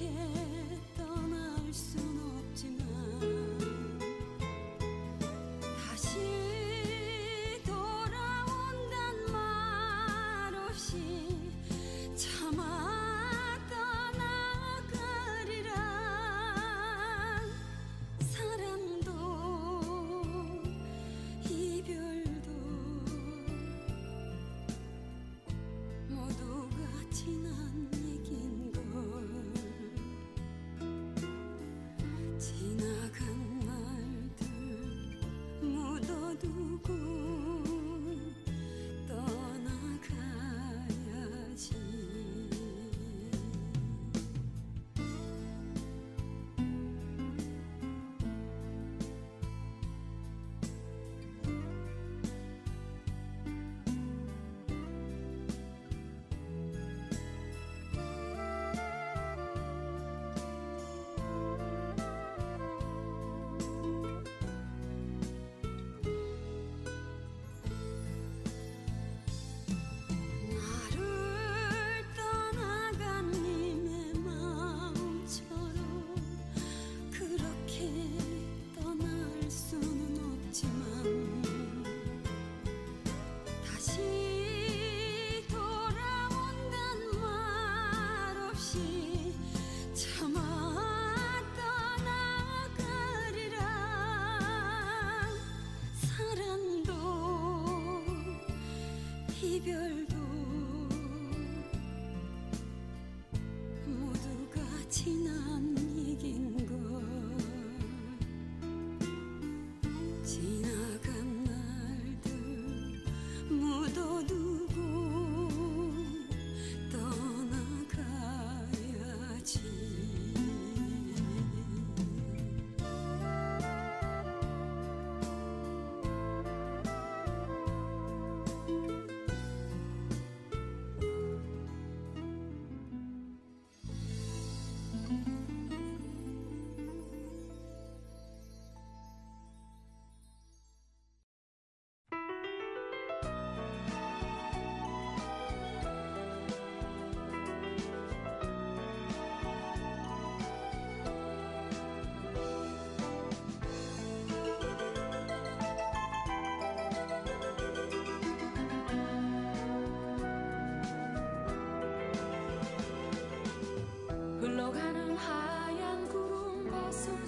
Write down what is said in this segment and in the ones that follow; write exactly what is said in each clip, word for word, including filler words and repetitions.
흘러가는 하얀 구름 밭을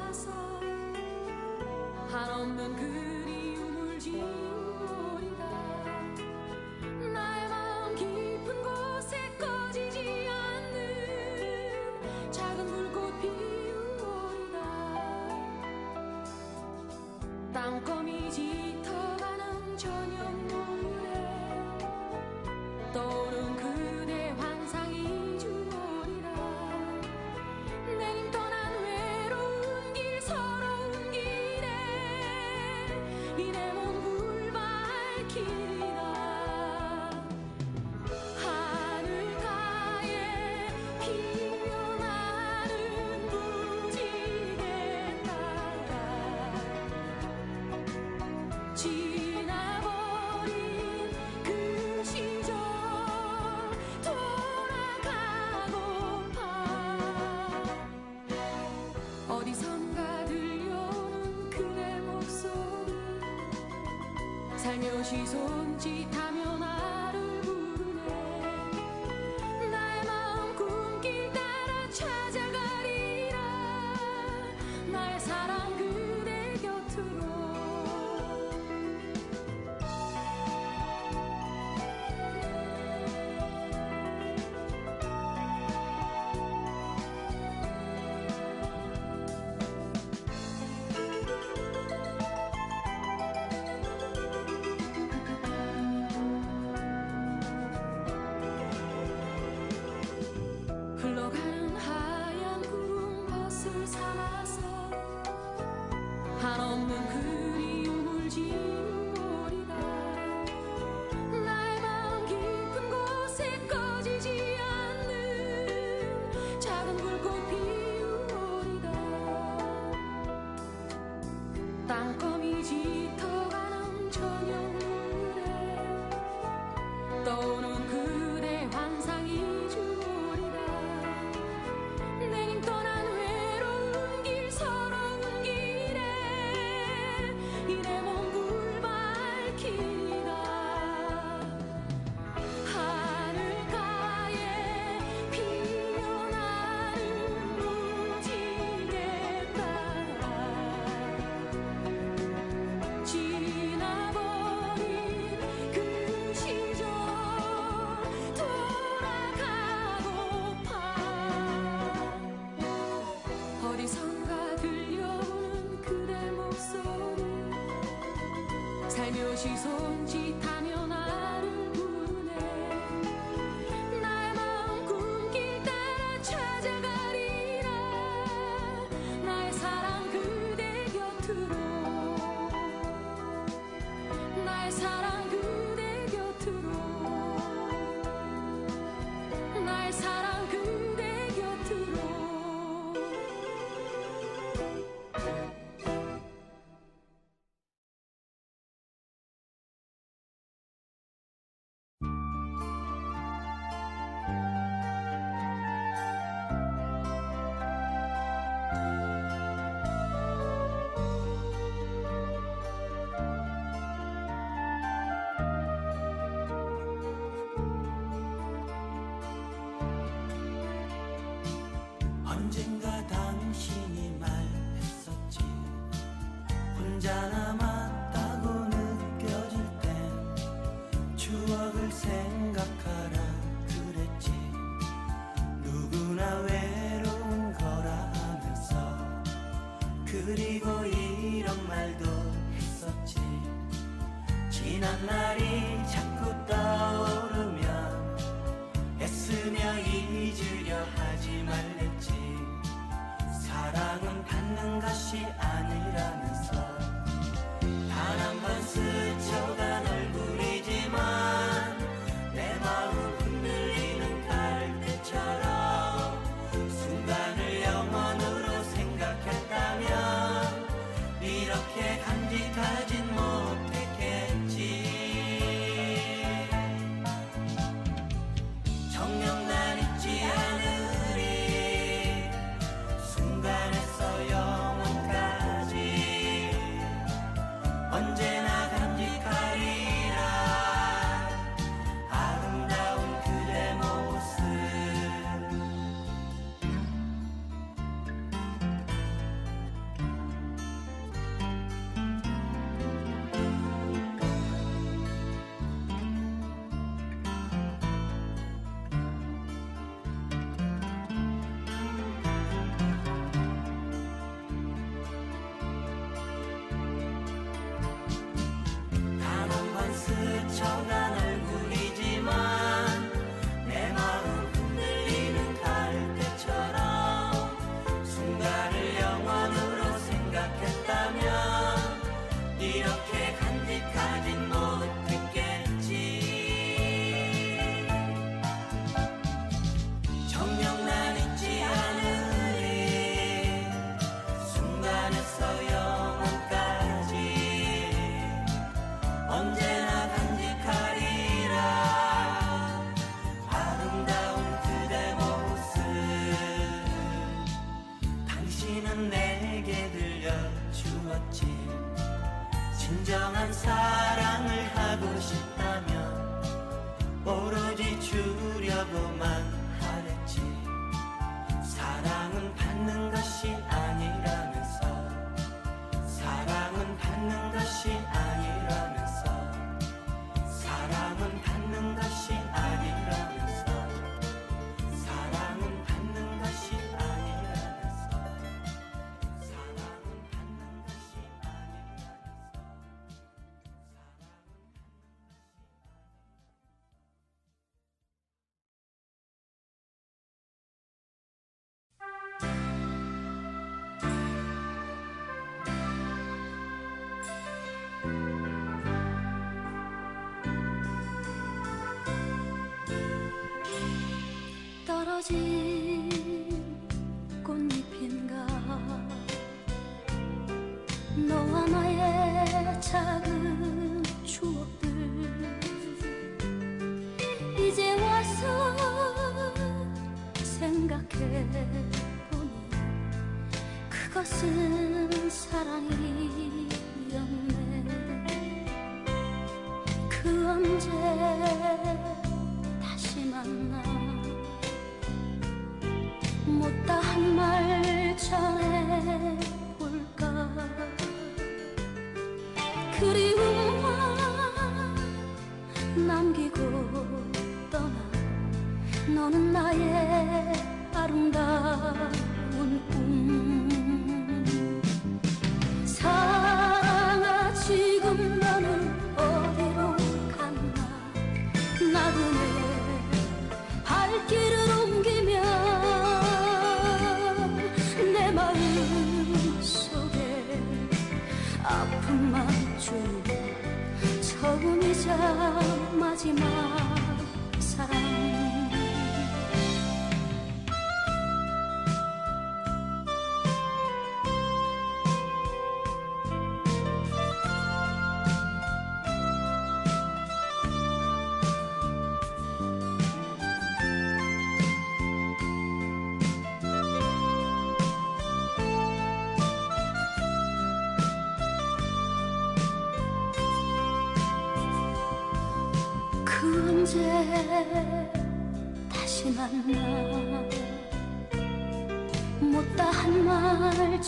삼아서 한없는 그리움을 지우리다. 나의 마음 깊은 곳에 꺼지지 않는 작은 불꽃 피우리다. 땅거미 짙어가는 저녁 노을에 떠오른 그대 환상이 주어리라. 내님 떠난 외로운 길 서러운 길에 이내 먼 불 밝히리라. 하늘 가에 피어나는 무지개 따라 지나버린 그 시절 돌아가고파. 어디선가 들려오는 그대 목소리 살며시 손짓하며 나를 부르네. 나의 마음 꿈길 따라 찾아가리라. 나의 사랑 그대 곁으로. 살며시 손짓하며 나를 부르네. 나의 마음 꿈길 따라 찾아가리라. 나의 사랑 그대 곁으로. 나의 사랑 그대 곁으로. 나의 사랑 그대 곁으로. 언젠가 당신이 말했었지. 혼자 남았다고 느껴질 땐 추억을 생각하라 그랬지. 누구나 외로운 거라 하면서 그리고 이런 말도 했었지. 지난 날이 자꾸 떠오르면 애쓰며 잊으려 하지 말랬지. 사랑은 받는 것이 아니라면서 단 한 번 스쳐간 얼굴이지만 내 마음 흔들리는 갈대처럼 순간을 영원으로 생각했다면 이렇게 간직하진 못했겠지. 정녕 난 잊지 않으리. 순간에서 영원까지 언제나 간직하리라. 아름다운 그대 모습. 단 한 번 스쳐간 얼굴이지만 내 마음 흔들리는 갈대처럼 순간을 영원으로 생각했다면 이렇게 간직하진 못했겠지. 정녕 난 잊지 않으리. 순간에서 영원까지 언제나 간직하리라. 아름다운 그대 모습. 당신은 내게 들려주었지. 진정한 사랑을 하고 싶다면 오로지 주려고만 하랬지. 사랑은 받는 것이 아니라면서 사랑은 받는 것이 아니라면서 사랑은 받는 것이 아니라면서 사랑은 받는 것이 아니라면서 사랑은 받는 것이 아니라면서 떨어진 꽃잎인가. 너와 나의 작은 추억들 이제 와서 생각해보니 그것은 사랑이었네. 그 언제 다시 만나 못다한 말 전해볼까. 그리움만 남기고 떠나 너는 나의 아름다운 꿈. 사랑아 지금 너는 언제 다시 만나 못다한 말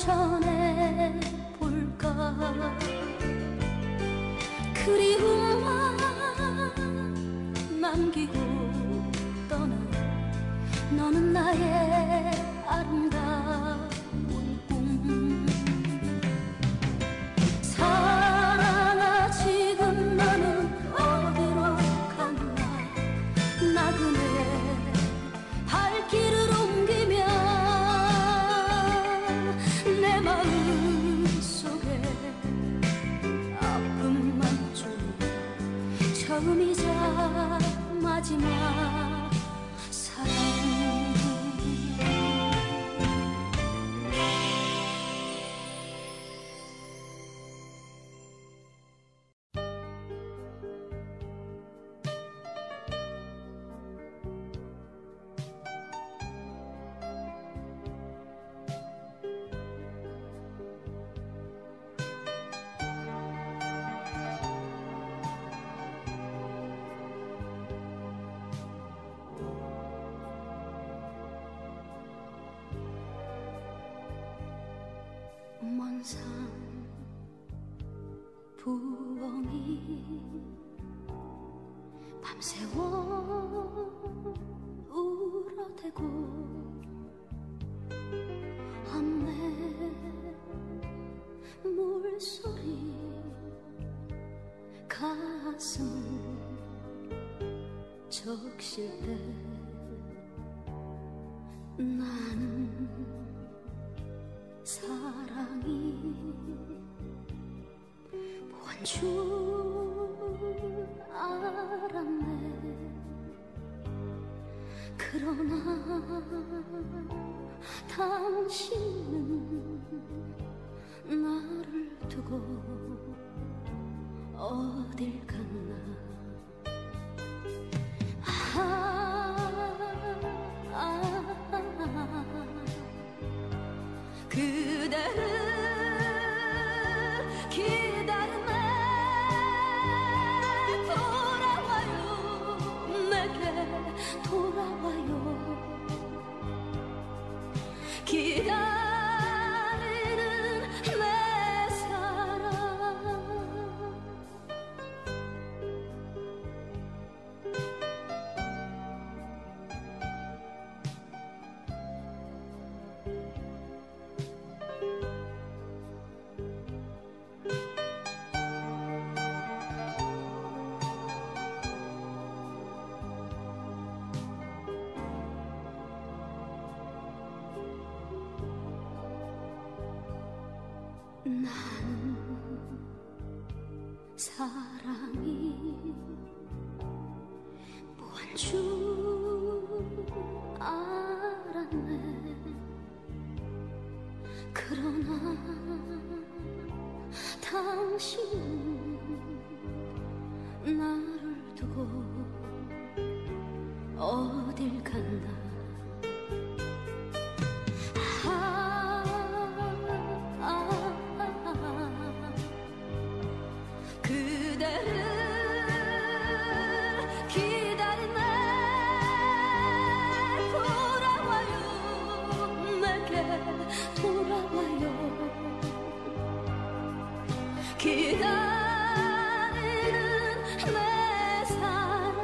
전해볼까 그리움만 남기고 떠나 너는 나의 아름다운 꿈 사랑아 지금 너는 어디로 갔나 나그네 발길을 옮기며 내 마음속에 아픔만 주는 처음이자 마지막 사랑 먼 산 부엉이 밤새워 울어대고 함내 물소리 가슴 적실 때 나는 사랑이 뭔 줄 알았네 그러나 당신은 나를 두고 어딜 갔나 아, 아, 아, 그대를 기다림에 돌아와요 내게 돌아와요 기다리는 내 사랑 나는 사랑이 뭔 줄 알았네 그러나 당신은 나를 두고 어딜 갔나 기다리는 내 사랑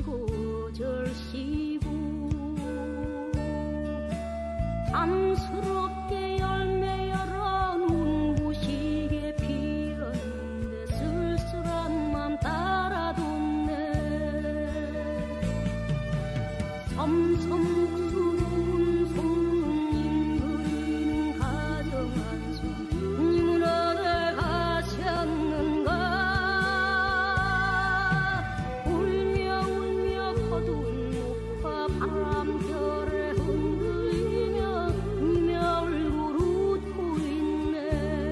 절시고 절시고 안쓰럽게 열매 열어 눈부시게 피었는데 쓸쓸한 맘 따라뒀네. 섬섬국수는 손님 그리는 가정한수 님은 어딜 가셨는가. 울며 울며 거둔 목화 바람결에 흔들리며 님의 얼굴 웃고 있네.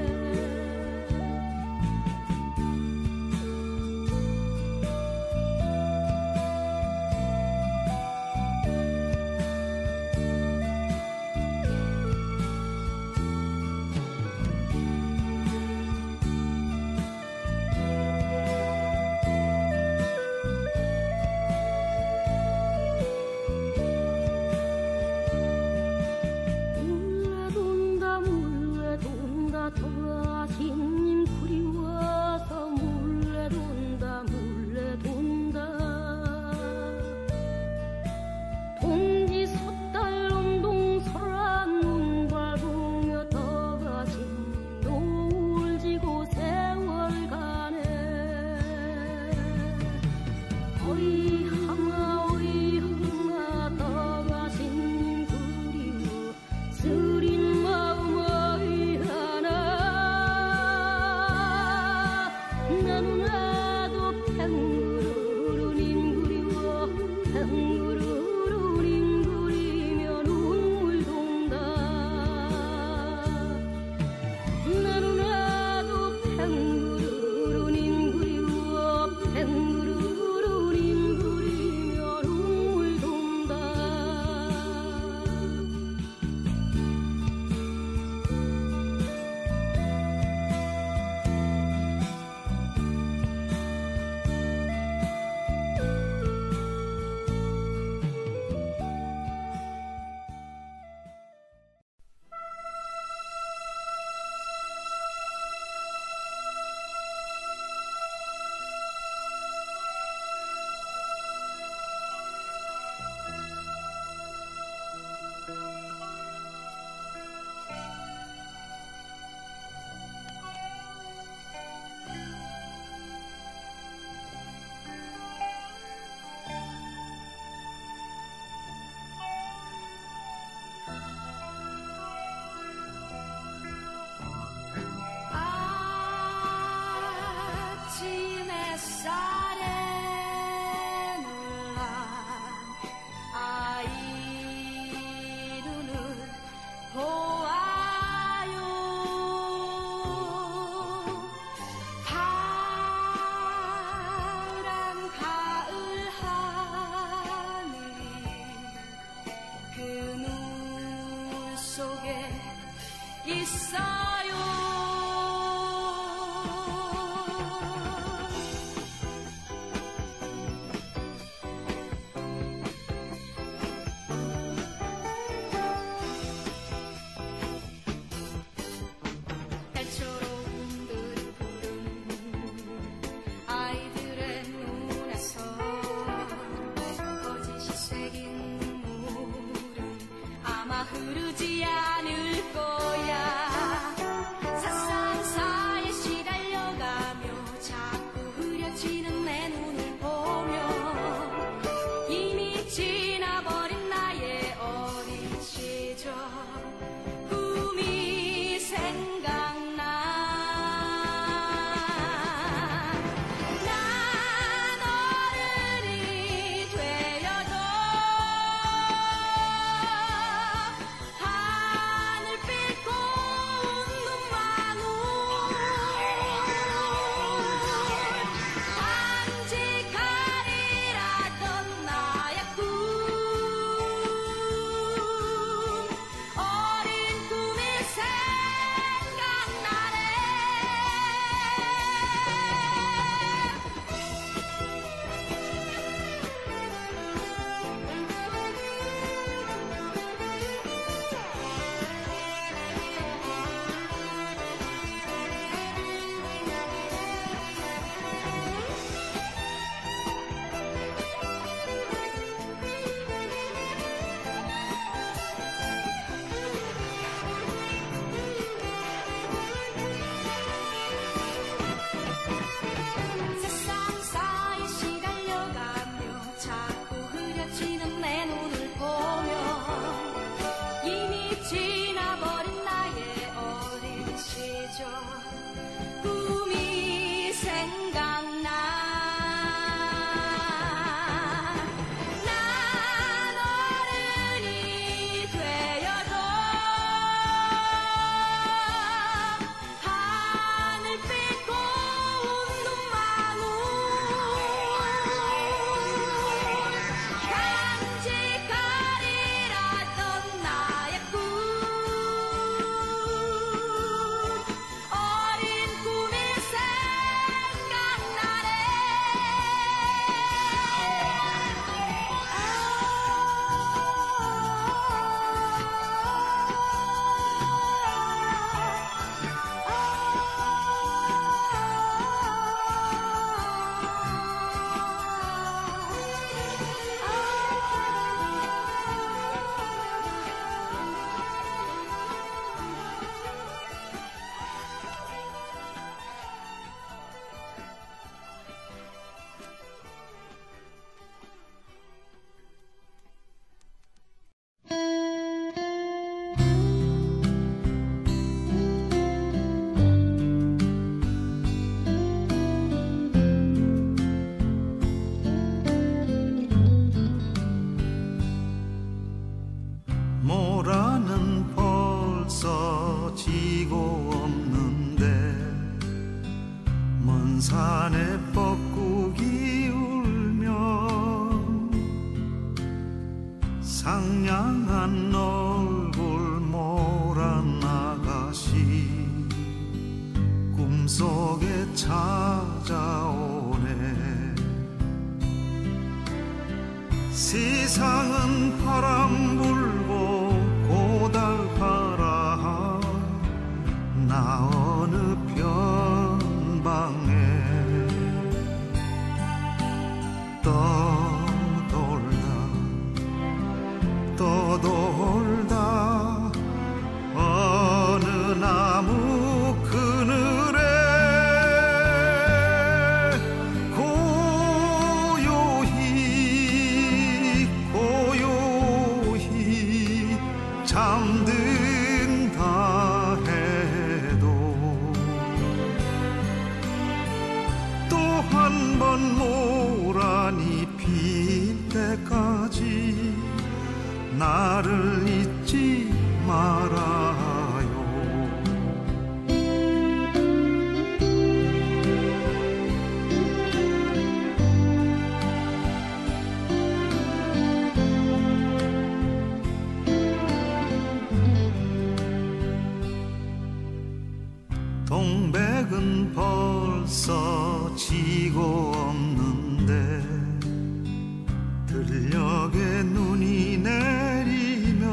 물레돈다 물레돈다 돌아가신 님 그리워서 물레돈다 물레돈다. 동지 섣달 운동설아 눈 밟으며 떠가신 님 노을 지고 세월 가네. 어이 하마 어이 하마 떠가신 님 그리워 쓰린 마음 어이 하나. 나는 나도 팽구르르 님 그리워 팽구르르 님 그리며 눈물 돈다. 나는 나도 팽구르르 님 그리워 팽구르르 님 그리며 눈물 돈다. 아침 햇살에 놀란 아이 눈을 보아요. 파란 가을 하늘이 그 눈 속에 있어요. 달초로움들을 부르는 아이들의 눈에서 거짓이 새긴 눈물은 아마 흐르지 않을 거야. 사상사에 시달려가며 자꾸 흐려지는 내 눈을 보며 이미 지나버린 나의 어린 시절 꿈이 생각나. 난 어른이 되어도 한 지고 없는데 먼 산에 뻐꾸기 울면 상냥한 얼굴 모란 아가씨 꿈속에 찾아오네. 세상은 바람 불고 고달파라 나 어느 변방에 떠돌다 떠돌다 어느 나무 그늘에 고요히 고요히 잠든다 해도 또 한 번 모란이 필 때까지 나를 잊지 말아요. 동백은 벌써 지고 없는데 들녘에 눈이 내리면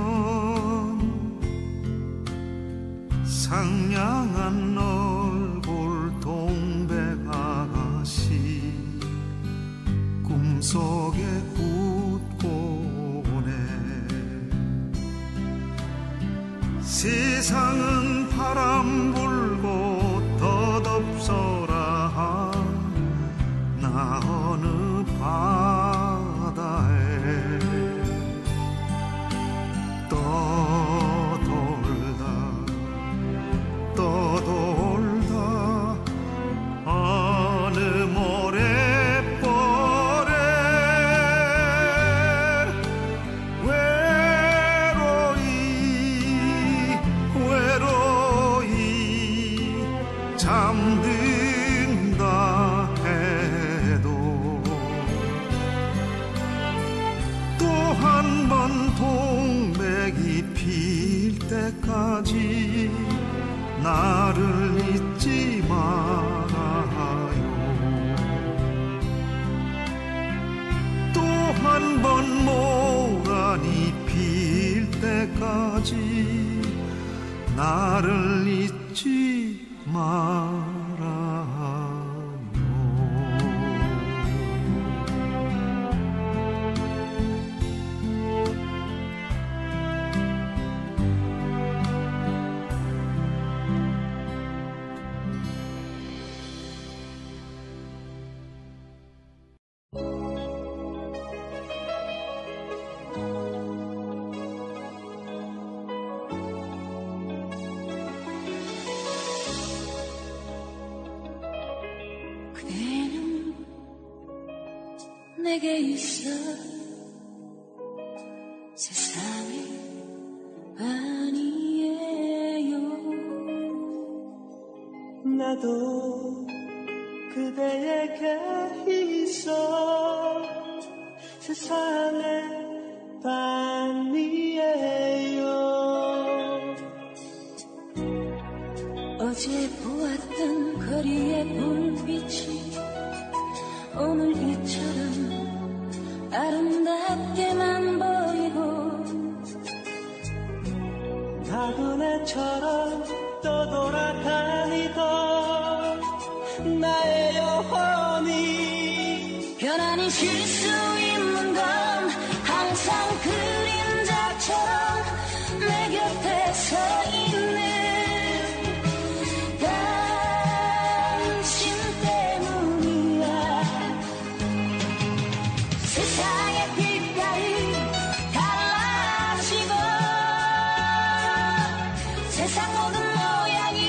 상냥한 얼굴 동백 아가씨 꿈속에 웃고 오네. 세상은 바람 불고 덧없어라 나 어느 바다에 떠돌다 떠돌다 어느 모래벌에 외로이 외로이 잠든다 해도 또 한 번 동백이 필 때까지 나를 잊지 말아요. 또 한 번 모란이 필 때까지 나를 잊지 말아요. 그대는 내게 있어 세상에 아니에요. 나도 그대에게 있어 세상에 반이에요. 어제 보았던 거리의 불빛이 오늘 이처럼 아름답게만 보이고 나그네처럼 떠돌아다니던 나의 영혼이 변환이 쉴 수 있는 건 항상 그림자처럼 내 곁에 서 있는 당신 때문이야. 세상의 빛깔이 달라지고 세상 모든 모양이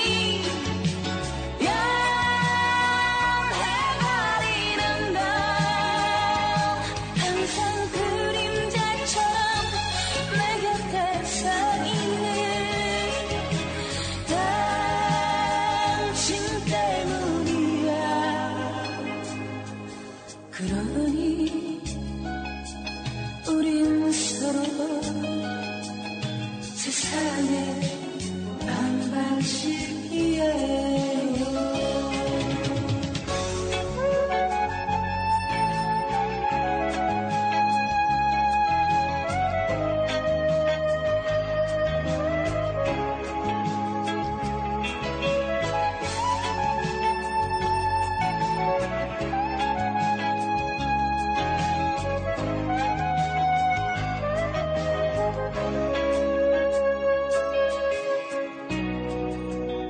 변해버리는 건 항상 그림자처럼 내 곁에 서 있는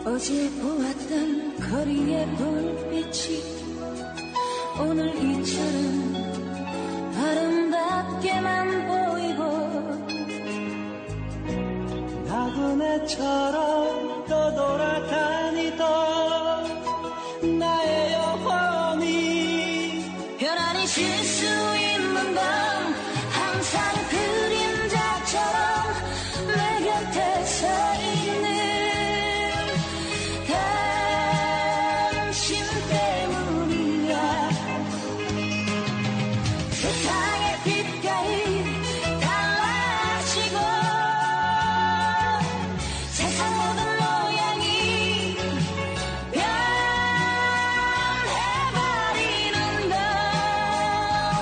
어제 보았던 거리의 불빛이 오늘 이처럼 아름답게만 보이고 나그네처럼 떠돌아다니던 나의 영혼이 편안히 쉴 수 있는 밤 항상 그림자처럼 내 곁에 서 있는 당신 때문이야. 세상의 빛깔이 달라지고 세상 모든 모양이 변해버리는 걸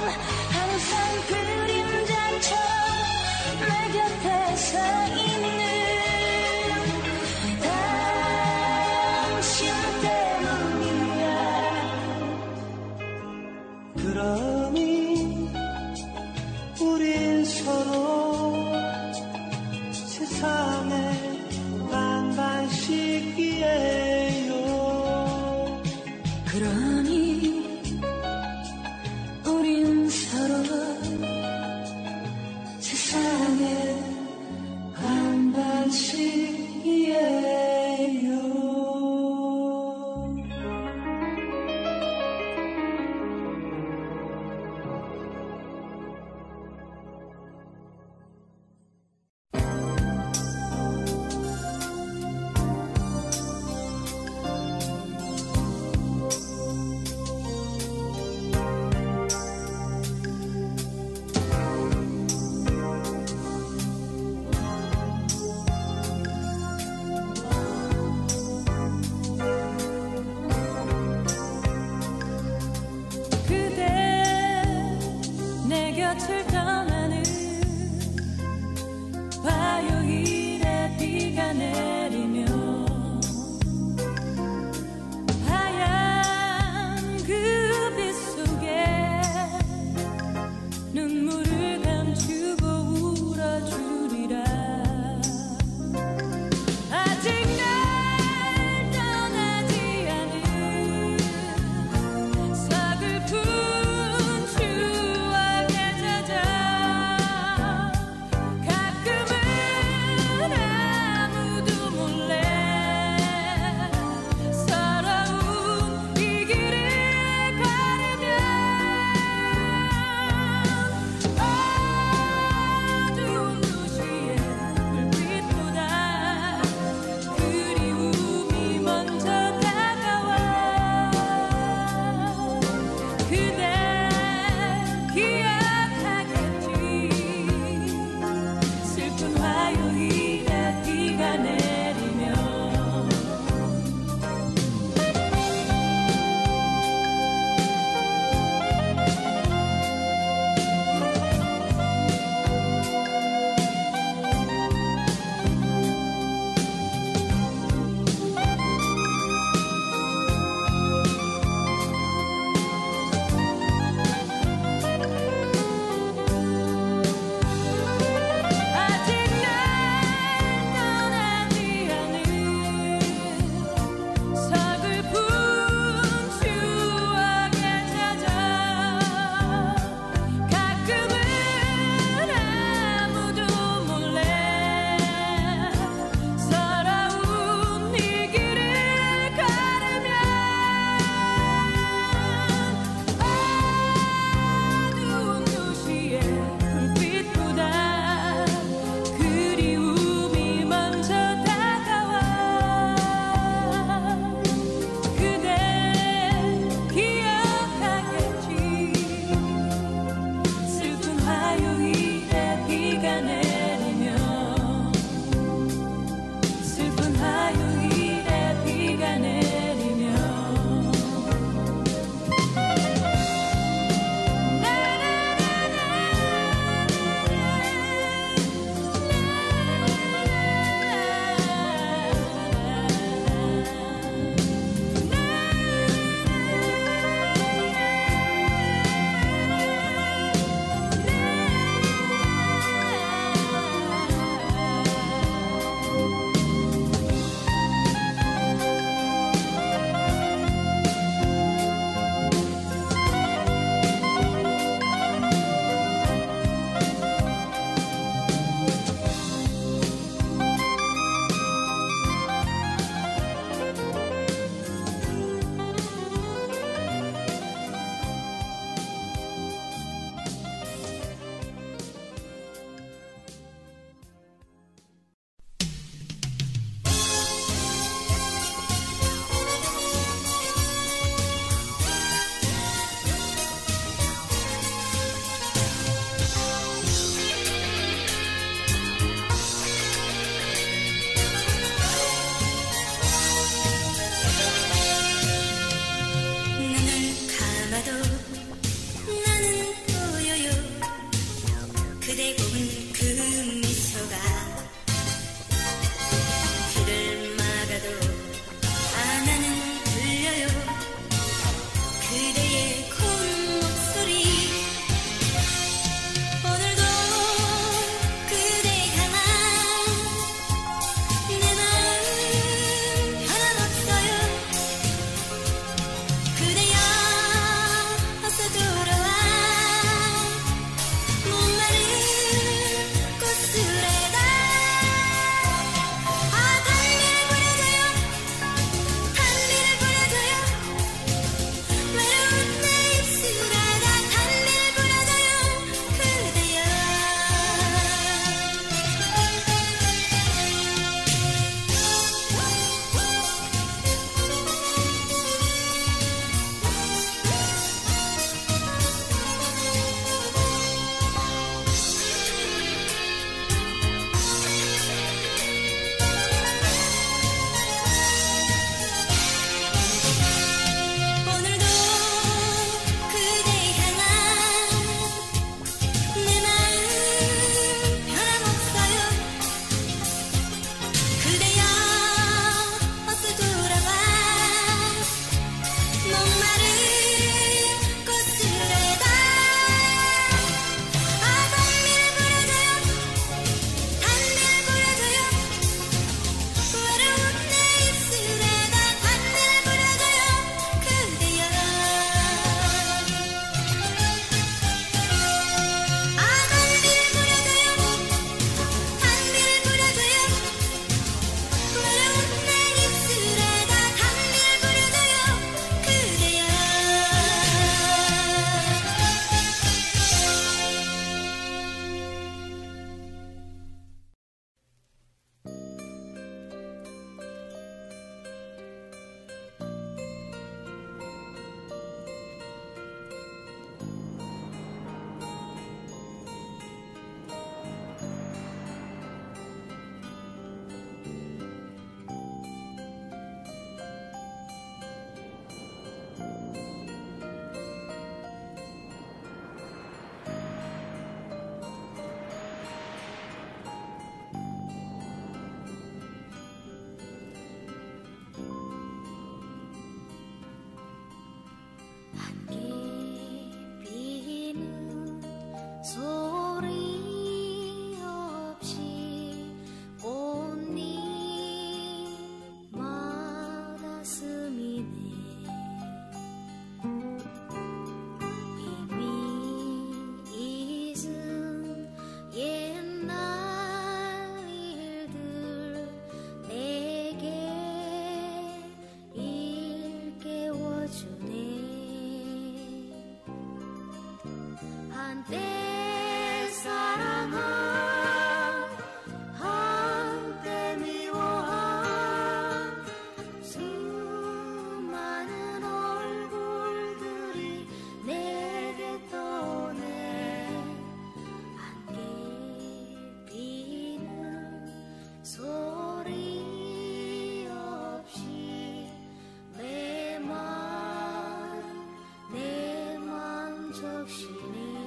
적시네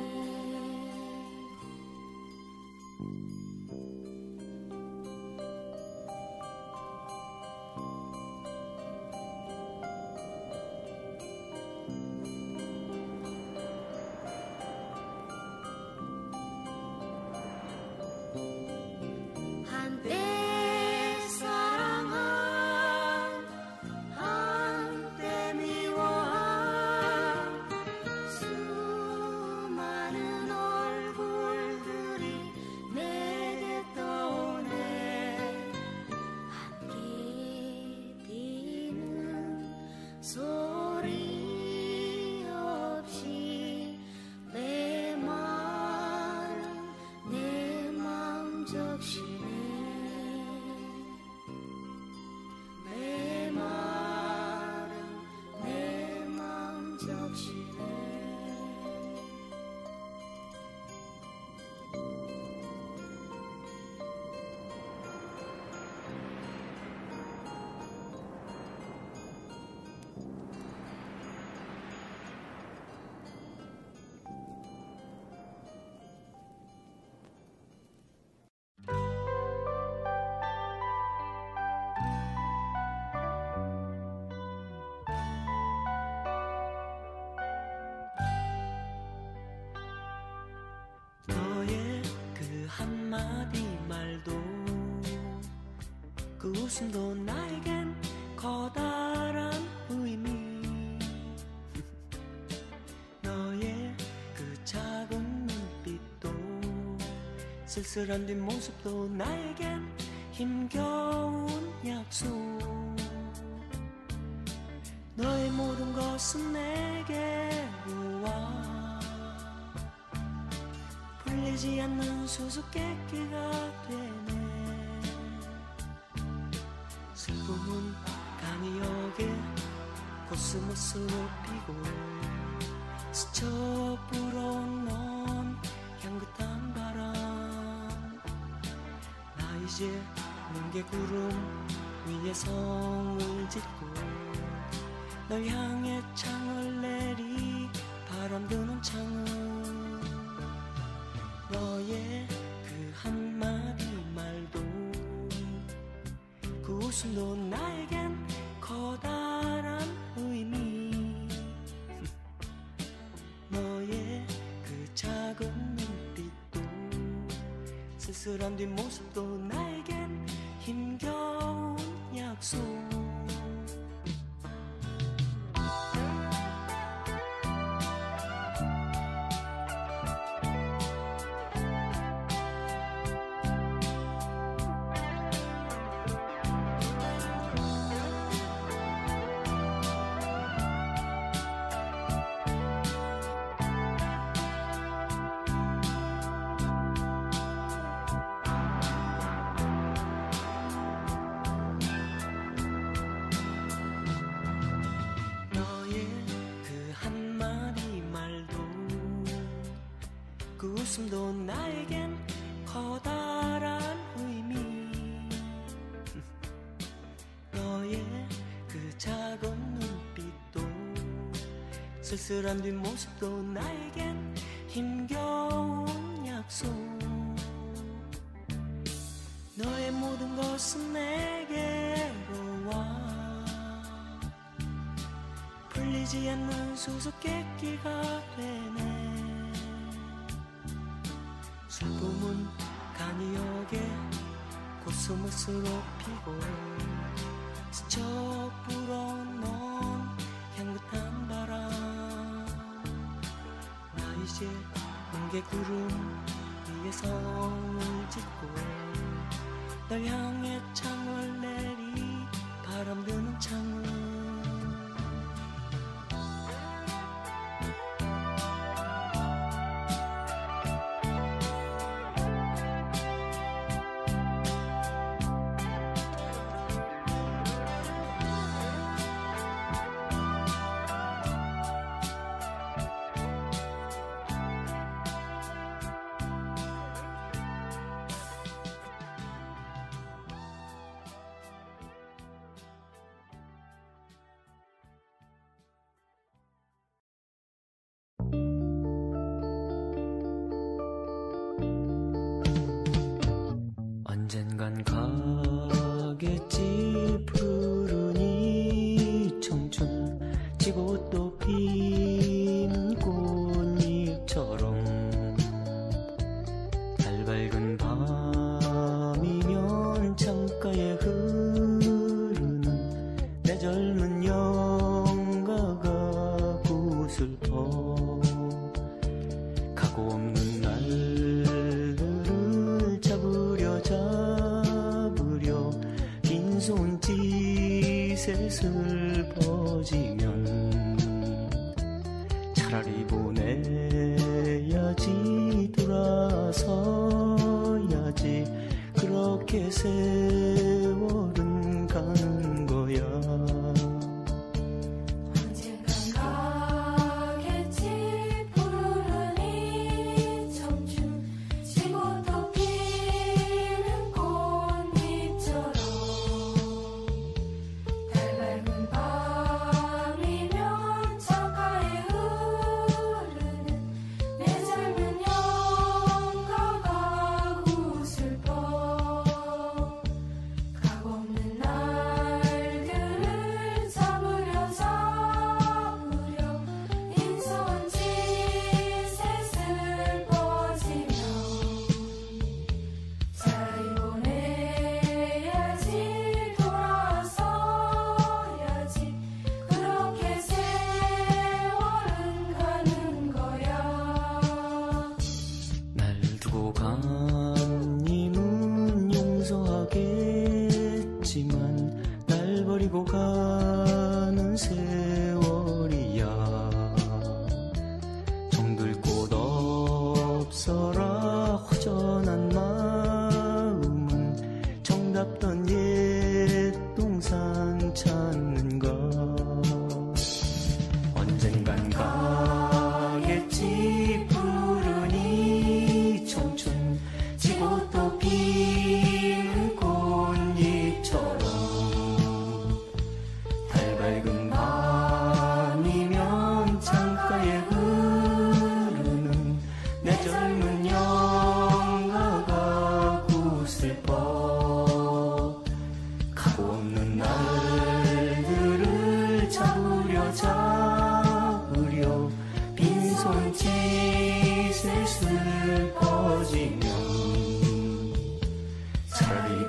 한때 사랑한 한때 미워한 수많은 얼굴들이 내게 떠오네 함께 뛰는 소리 없이 내 말은 내 맘 적시네 내 말은 내 맘 적시네 너의 그 한마디 말도 그 웃음도 나에겐 커다란 의미 너의 그 작은 눈빛도 쓸쓸한 뒷모습도 나에겐 힘겨운 약속 너의 모든 것은 내게로 와 풀리지 않는 수수께끼가 되네 슬픔은 강이 여게 코스모스로 피고 스쳐 불어온 향긋한 바람 나 이제 뭉게 구름 위에 성을 짓고 널 향해 창을 내리 바람 드는 창은 너의 그 한마디 말도 그 웃음도 나에겐 커다란 의미 너의 그 작은 눈빛도 쓸쓸한 뒷모습도 나에겐 힘겨운 약속 그 웃음도 나에겐 커다란 의미 너의 그 작은 눈빛도 쓸쓸한 뒷모습도 나에겐 힘겨운 약속 너의 모든 것은 내게로 와 풀리지 않는 수수께끼가 되네 슬픔은 간이 여게 코스모스로 피고 스쳐 불어온 향긋한 바람 나 이제 뭉게 구름 위에 성을 짓고 널 향해 창을 내리 바람 드는 창을 언젠간 가겠지 푸른 이 청춘 지고 또 피는 꽃잎처럼 달 밝은 밤이면 창가에 흐르는 내 젊은 영가가 구슬퍼 가고 없는 날들을 잡으려 잡으려 빈손짓에 슬퍼지면 차라리 보내야지 돌아서야지 그렇게 세월은 가는 거야. 님은 용서하겠지만 날 버리고 가는 세월이야. 정들 곳 없어라 허전한 마음은 정답던 옛 동산 찾는가. 언젠간 가겠지 푸른 이 청춘 지고 또 피는 꽃잎처럼 달 밝은 밤이면 창가에 흐르는 내 젊은 영가가 구슬퍼 가고 없는 날들을 잡으려 잡으려 빈손짓에 슬퍼지면 차라리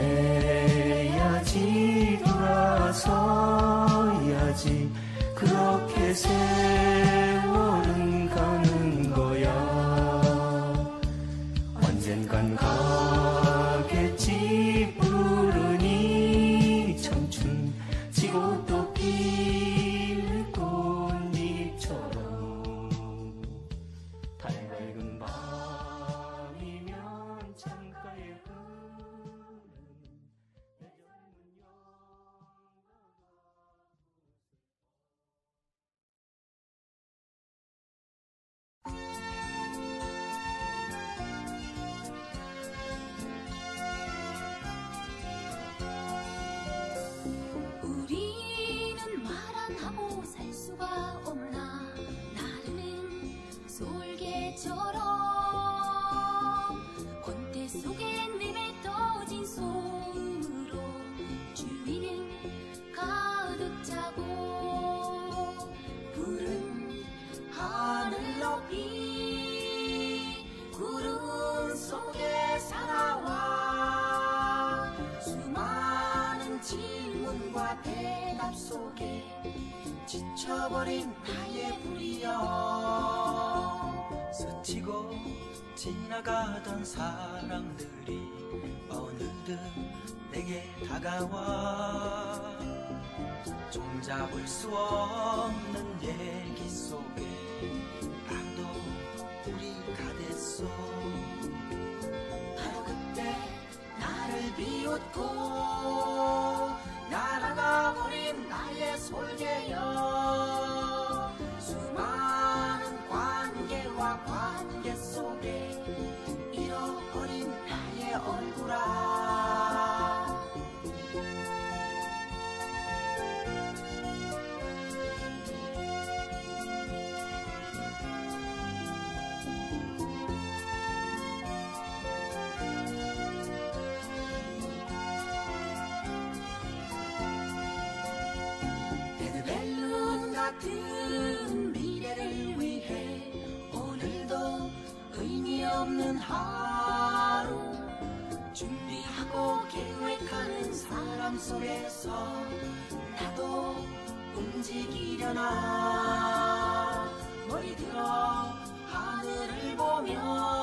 보내야지 돌아서야지 그렇게 세월은 가는 거야. 언젠간 가겠지 푸른 이 청춘 지고 또 피는 꽃잎처럼 달 밝은 밤이면 창가에 우리는 말 안 하고 살 수가 없나. 나르는 솔개처럼 권태 속엔 내뱉어진 소음으로 주위는 가득 차고 푸른 하늘 높이 구름 속에 살아와 수많은 질문과 대답 속에 지쳐버린 나의 불이여. 스치고 지나가던 사랑들이 어느덧 내게 다가와 종잡을 수 없는 얘기 속에 나도 우리가 됐어. 바로 그때 나를 비웃고 날아가버린 나의 솔개여. 수많은 관계와 관계 속에 잃어버린 나의 얼굴아. 같은 미래를 위해 오늘도 의미 없는 하루 준비하고 계획하는 사람 속에서 나도 움직이려나. 머리 들어 하늘을 보면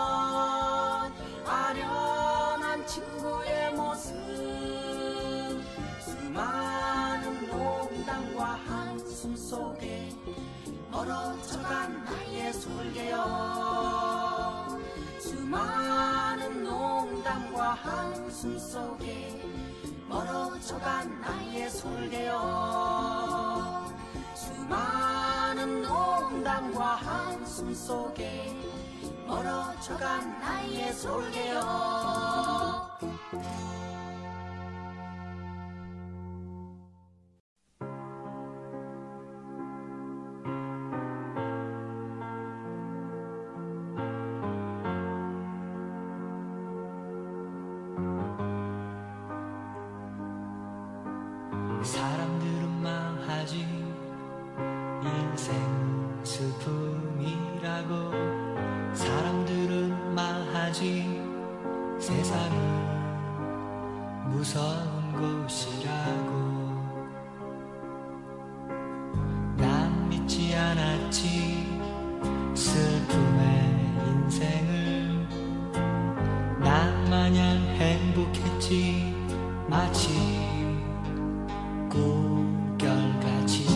아련한 친구의 모습, 수많은 농담과 한숨 속에 멀어져간 나의 솔개요. 수많은 농담과 한숨 속에 멀어져간 나의 솔개요. 수많은 농담과 한숨 속에 멀어져간 나의 솔개요. 사람들은 망하지 인생 슬픔이라고. 사람들은 말하지 세상이 무서운 곳이라고. 난 믿지 않았지 슬픔의 인생을. 난 마냥 행복했지 마치 꿈결같이.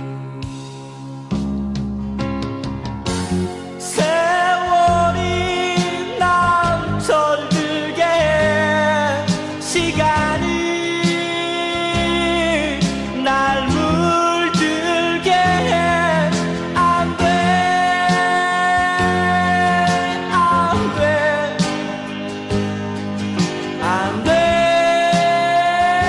세월이 날 철들게 해. 시간이 날 물들게 해. 안 돼, 안 돼, 안 돼.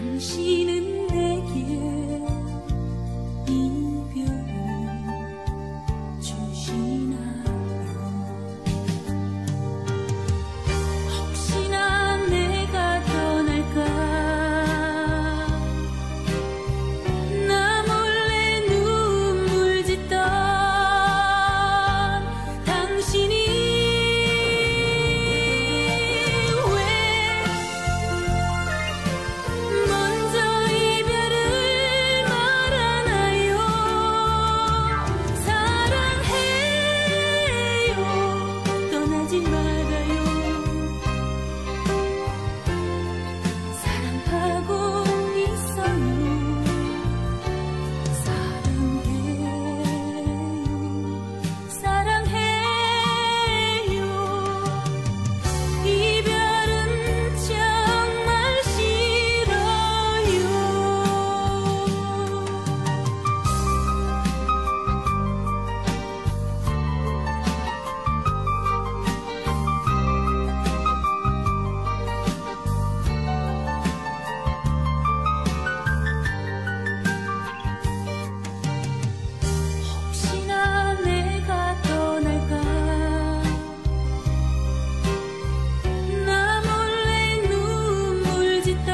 당신은 내게 이별을 주시나요? 혹시나 내가 떠날까 나 몰래 눈물 짓던 당신이 왜 먼저 이별을 말하나요? 사랑해요 떠나지 말아요. 사랑하고 있어요. 사랑해요. 사랑해요. 이별은 정말 싫어요. 혹시나 내가 떠날까 나 몰래 눈물 짓던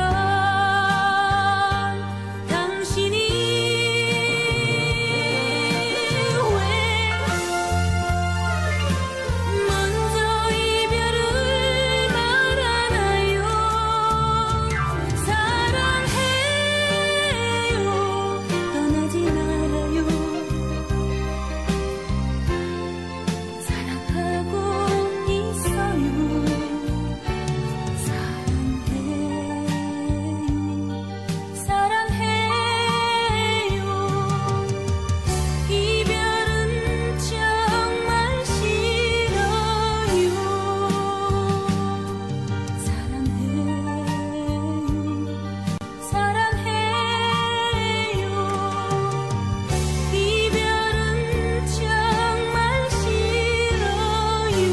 당신이 왜 먼저 이별을 말하나요? 사랑해요 떠나지 말아요. 사랑하고 있어요. 사랑해요. 사랑해요. 이별은 정말 싫어요. 사랑해요. 사랑해요. 이별은 정말 싫어요.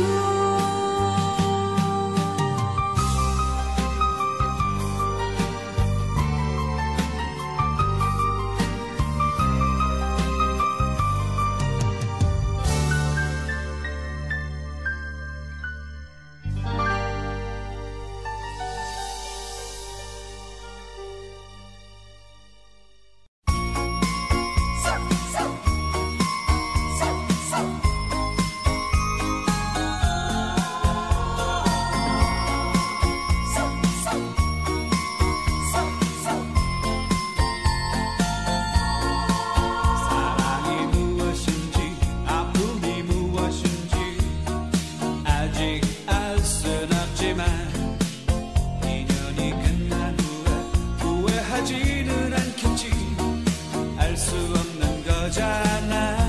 사랑이 무엇인지 아픔이 무엇인지 아직 알 순 없지만 인연이 끝난 후에 후회하지는 않겠지. 알 수 없는 거잖아.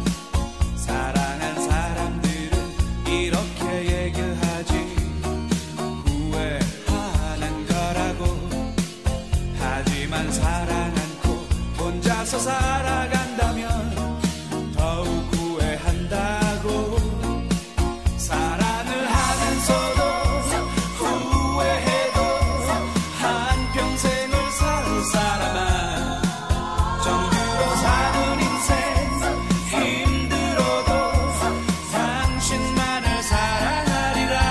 사랑한 사람들은 이렇게 얘기하지. 후회하는 거라고. 하지만 사랑 않고 혼자서 살아간다면 더욱 후회한다고. 사랑을 하면서도 후회해도 한평생을 살 사람아. 정주로 사는 인생 힘들어도 당신만을 사랑하리라.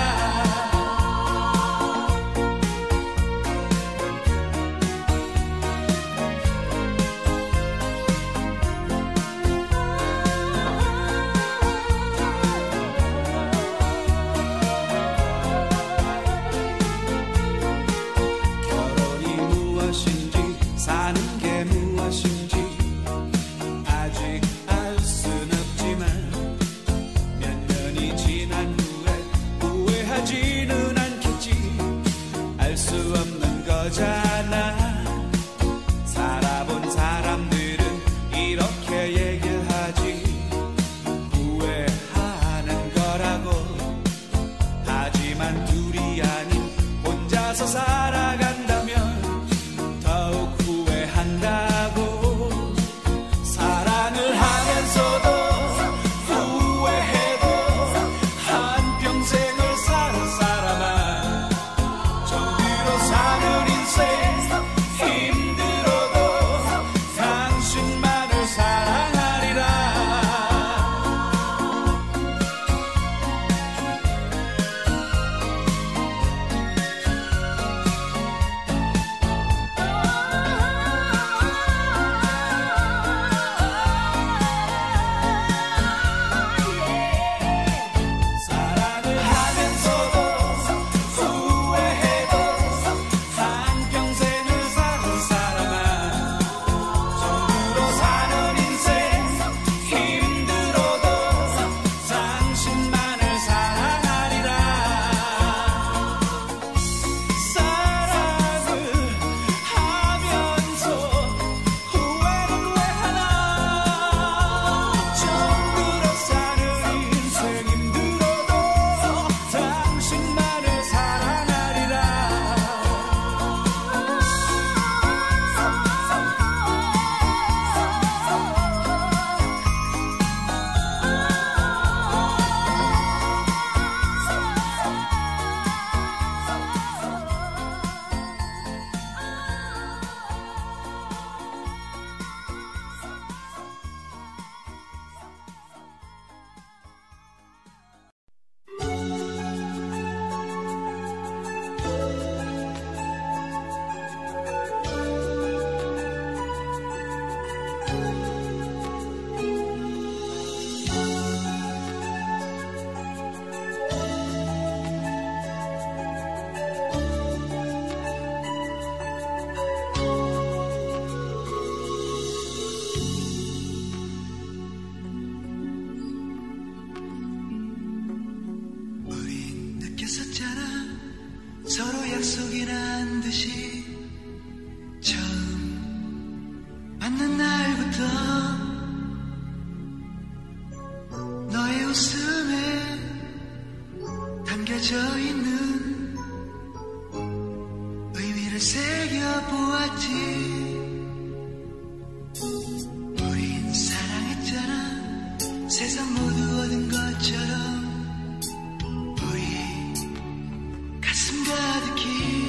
결혼이 무엇인지 사는 게 무엇인지 아직 알 순 없지만 몇 년이 지난 후에 후회하지는 않겠지. 알 수 없는 거잖아. 살아본 사람들은 이렇게 얘기하지. 후회하는 거라고. 하지만 둘이 아닌 혼자서 살아간다면 더욱 후회한다고. 사랑을 하면서도 후회해도 한평생을 살 사람아. 정의로 사는 인생 너를 새겨보았지. 우린 사랑했잖아. 세상 모두 얻은 것처럼 우리 가슴 가득히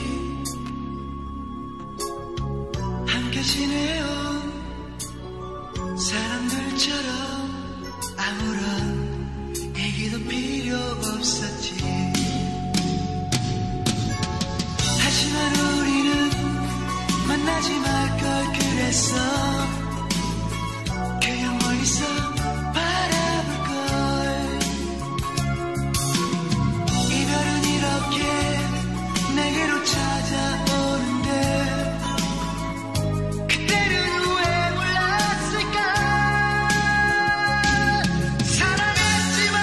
함께 지내온 사람들처럼 아무런 얘기도 필요 없었지. 하지만 우리는 만나지 말 걸 그랬어. 그냥 멀리서 바라볼 걸. 이별은 이렇게 내게로 찾아오는데 그때는 왜 몰랐을까. 사랑했지만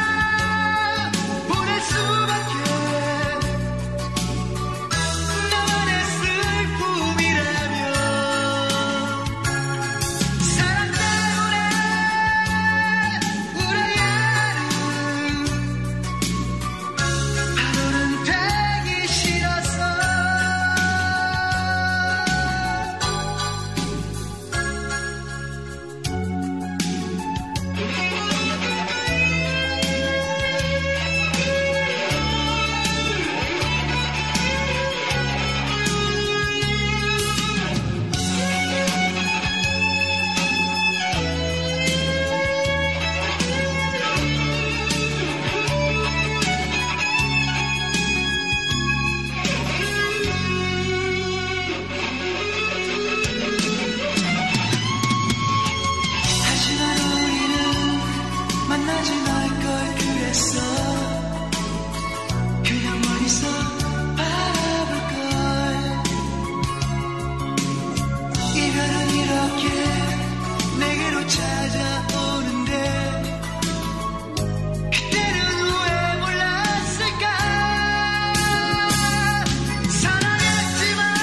보낼 수밖에 나만의 슬픔이라면 사랑 때문에 울어야 하는 바보는 되기 싫어서. 하지만 우리는 만나지 말 걸 그랬어. 그냥 멀리서 바라볼 걸. 이별은 이렇게 내게로 찾아오는데 그때는 왜 몰랐을까. 사랑했지만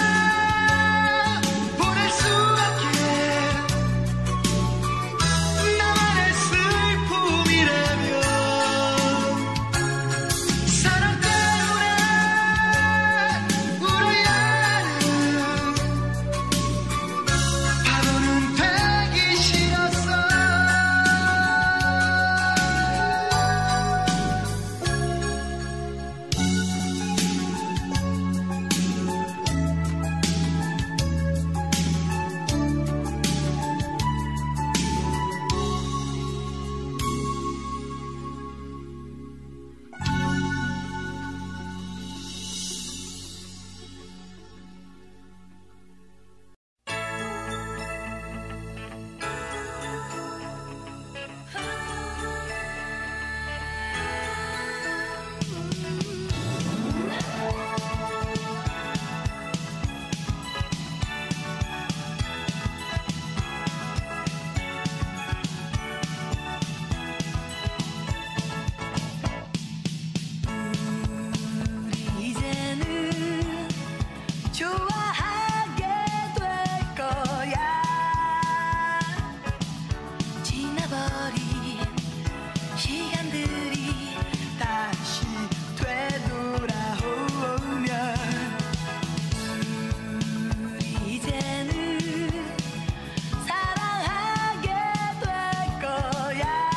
보낼 수밖에 나만의 슬픔이라면 사랑 때문에 울어야 하는 바보는 되기 싫었어. 우리 이제는 좋아하게 될 거야. 지나버린 시간들이 다시 되돌아오면 우리 이제는 사랑하게 될 거야.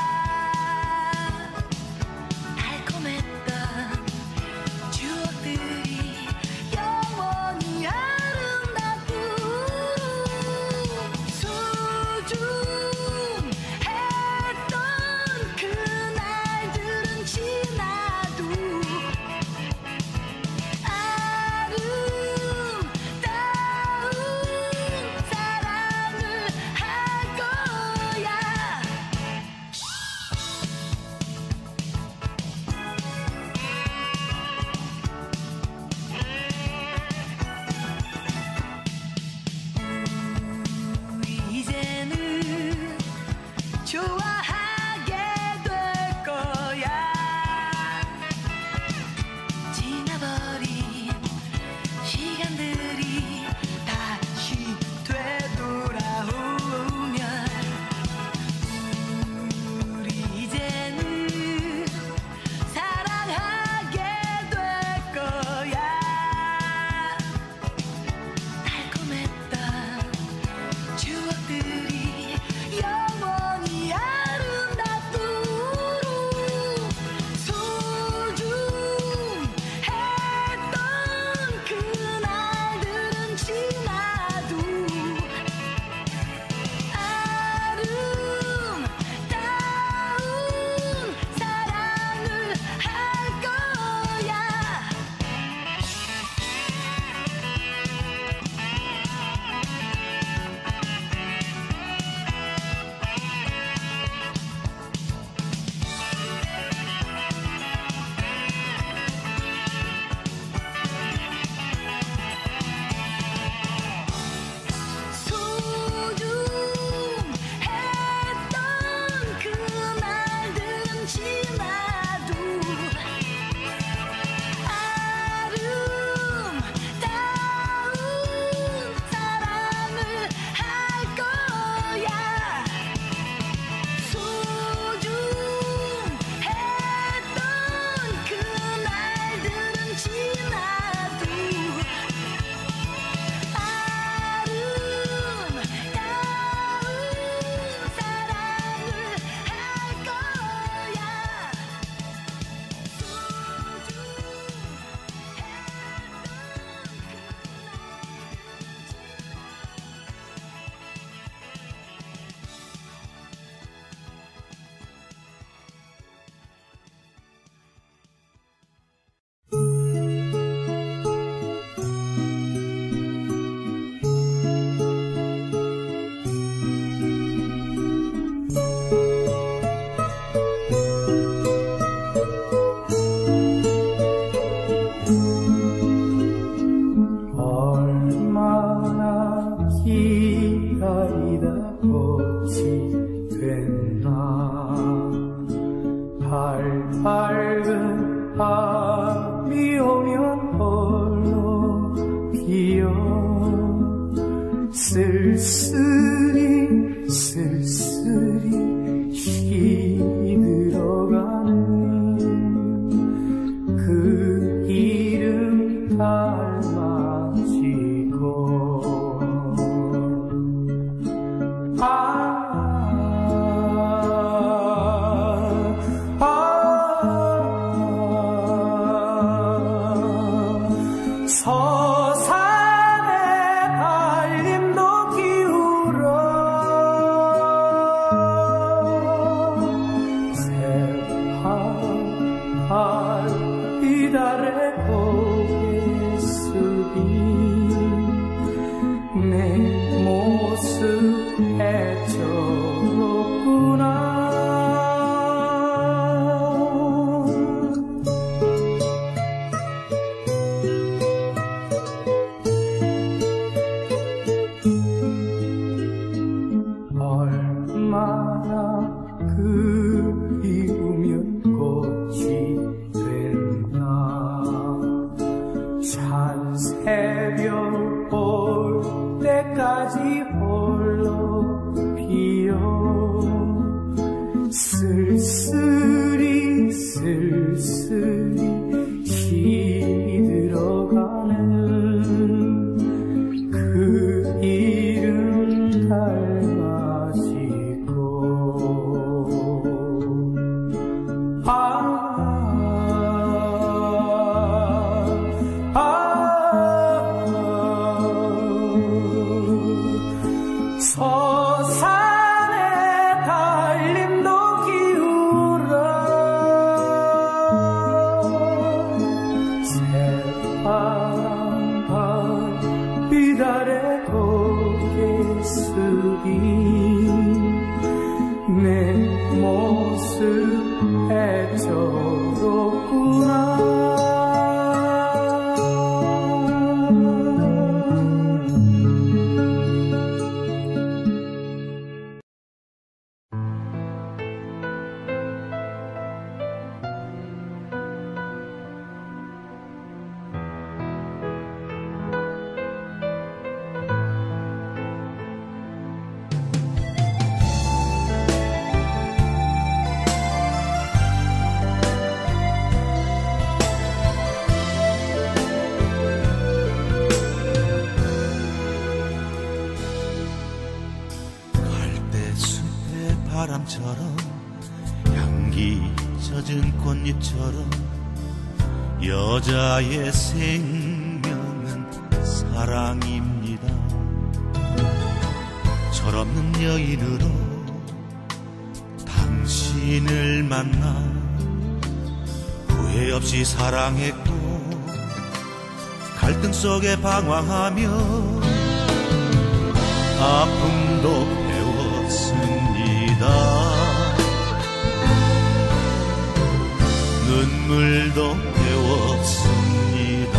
달콤했던 추억들이 영원히 아름다워. 피어 쓸쓸히 쓸쓸히 시들어가는 그 이름 닮아지고 아, 아, 아, 서산의 달림도 기울어 새파란 이달의 고개 숙인 내 모습 애처롭구나. 얼마나 그리우면 꽃이 됐나. 산새벽 올 때까지 홀로 피어 쓸쓸히 쓸쓸히 시들어가는 그 이름 닮아지고 아, 아, 서산의 달림도 기울어 새파란 달빛 아래 고개 숙인 내 모습 애처롭구나. 바람처럼 향기 젖은 꽃잎처럼 여자의 생명은 사랑입니다. 철없는 여인으로 당신을 만나 후회 없이 사랑했고 갈등 속에 방황하며 아픔도 배웠습니다. 눈물도 배웠습니다.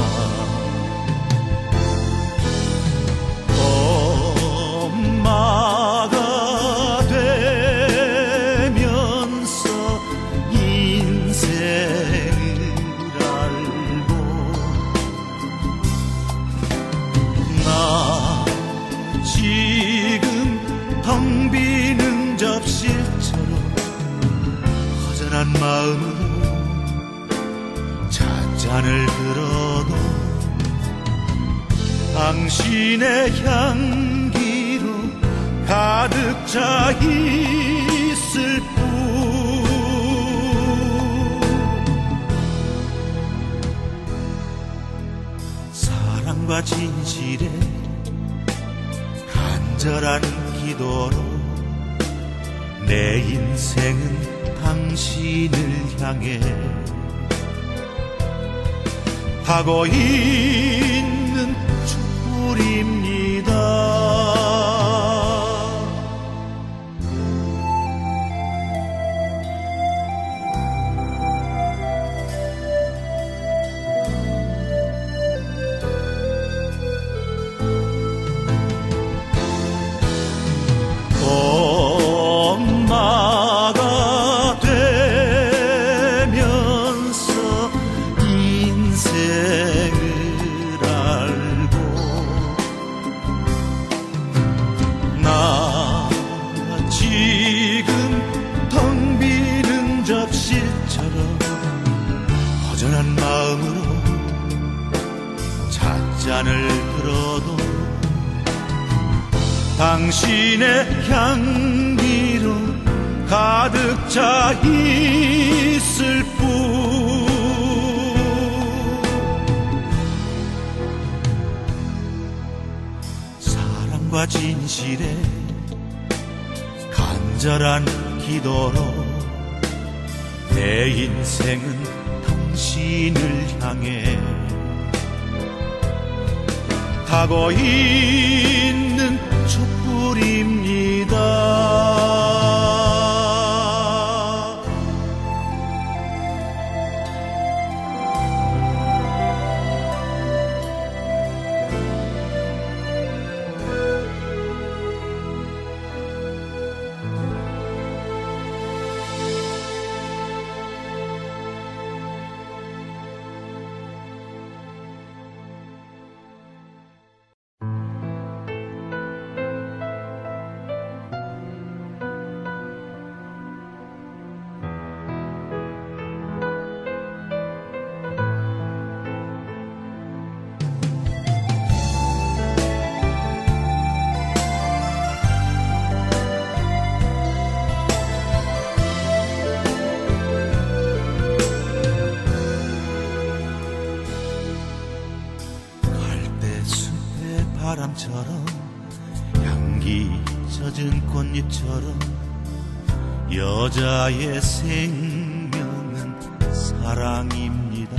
엄마가 되면서 인생을 알고 나 지금 텅 비는 접시처럼 허전한 마음으로 잔잔을 들어도 당신의 향기로 가득 차 있을 뿐. 사랑과 진실의 간절한 기도로 내 인생은 당신을 향해 하고 있는 축복입니다. 엄마가 되면서 인생을 당신의 향기로 가득 차 있을 뿐. 사랑과 진실의 간절한 기도로 내 인생은 당신을 향해 타고 있는 촛불입니다. 바람처럼 향기 젖은 꽃잎처럼 여자의 생명은 사랑입니다.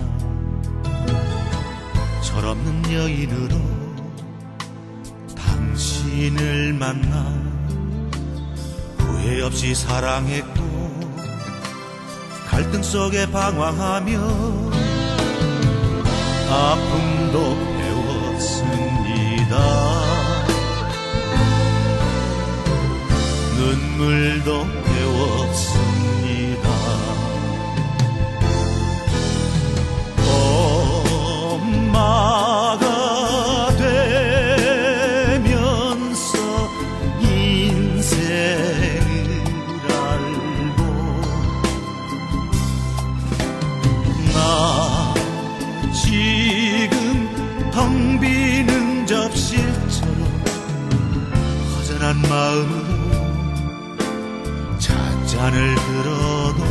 철없는 여인으로 당신을 만나 후회 없이 사랑했고 갈등 속에 방황하며 아픔도 눈물도 배웠습니다. 엄마가 되면서 인생을 알고 나 지금 텅 비는 접시처럼 허전한 마음으로 잔을 들어도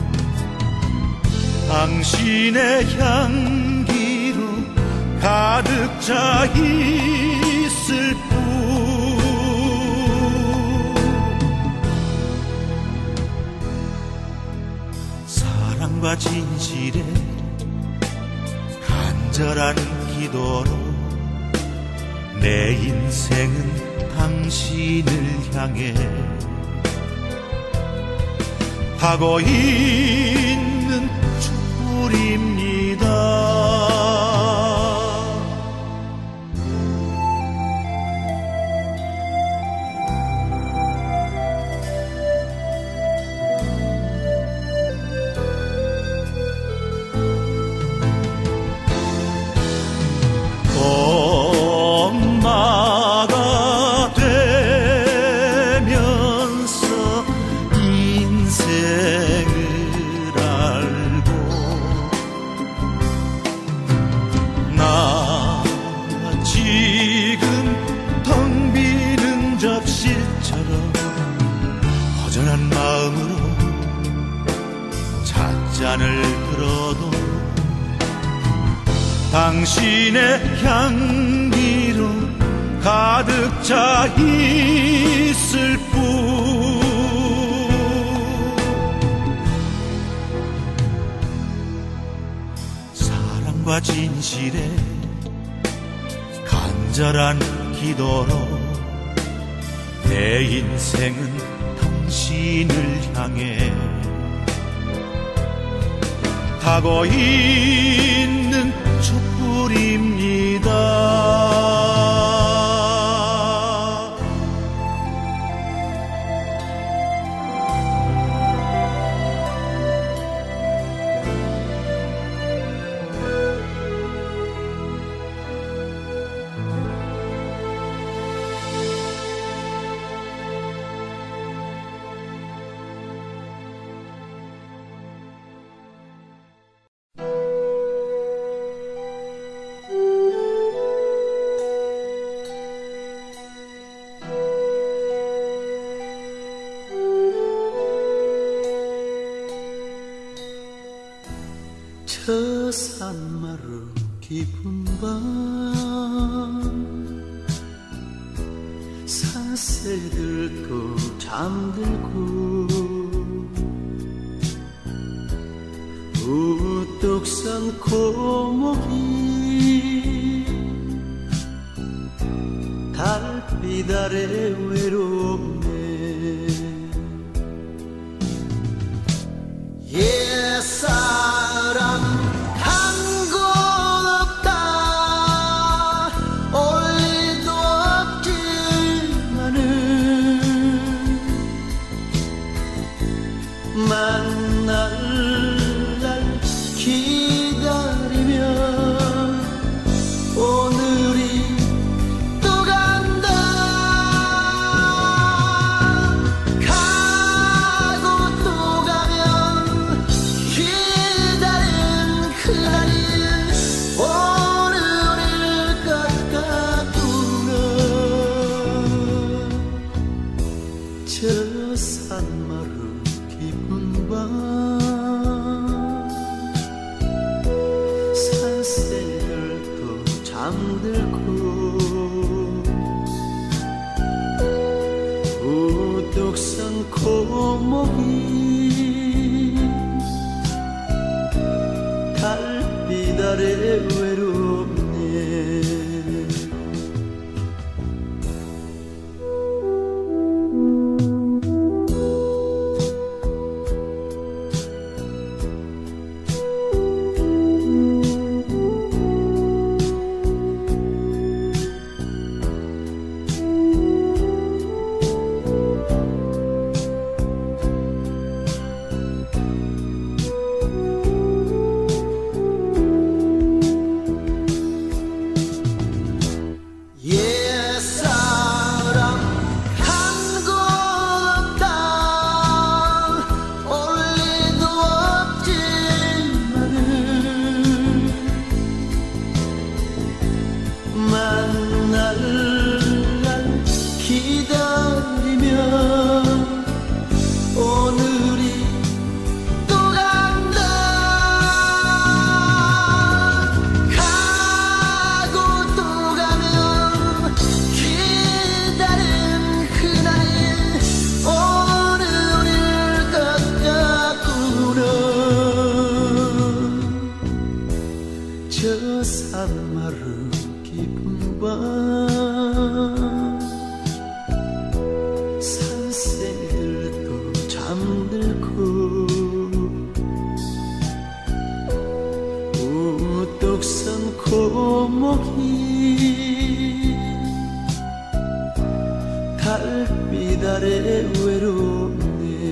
당신의 향기로 가득 차 있을 뿐. 사랑과 진실의 간절한 기도로 내 인생은 당신을 향해 타고 있는 촛불입니다. 엄마가 되면서 인생을 알고 나 지금 텅 비는 접시처럼 허전한 마음으로 찻잔을 들어도 당신의 향기로 가득 차 있을 뿐. 사랑과 진실의 간절한 기도로 내 인생은 당신을 향해 타고 있는 촛불입니다. 저 산마루 깊은 밤 산새들도 잠들고 우뚝 선 고목이 달빛 아래 외롭네. 옛사람 한 곳 없다 올 리도 없지만은 만날 날 기다리며 오늘이 또 간다. 가고 또 가면 기다린 그날이 오늘을 깎아두나. 저 산마루 깊은 밤 산새들도 잠들고 우뚝 선 고목이 달빛 아래 외롭네. 옛사람 한 곳 없다 올 리도 없지만은 만날 날 기다리며 오늘이 또 간다. 가고 또 가면 기다린 그날이 오늘을 깎아구나. 저 산마루 깊은 밤 산새들도 잠들고 우뚝 선 고목이 달빛 아래 외롭네.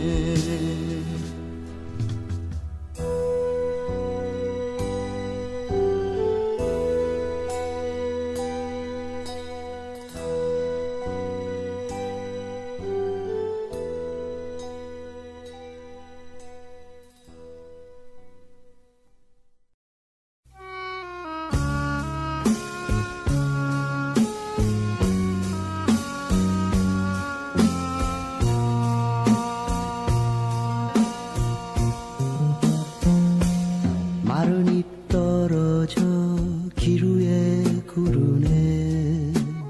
마른 잎 떨어져 길 위에 구르네.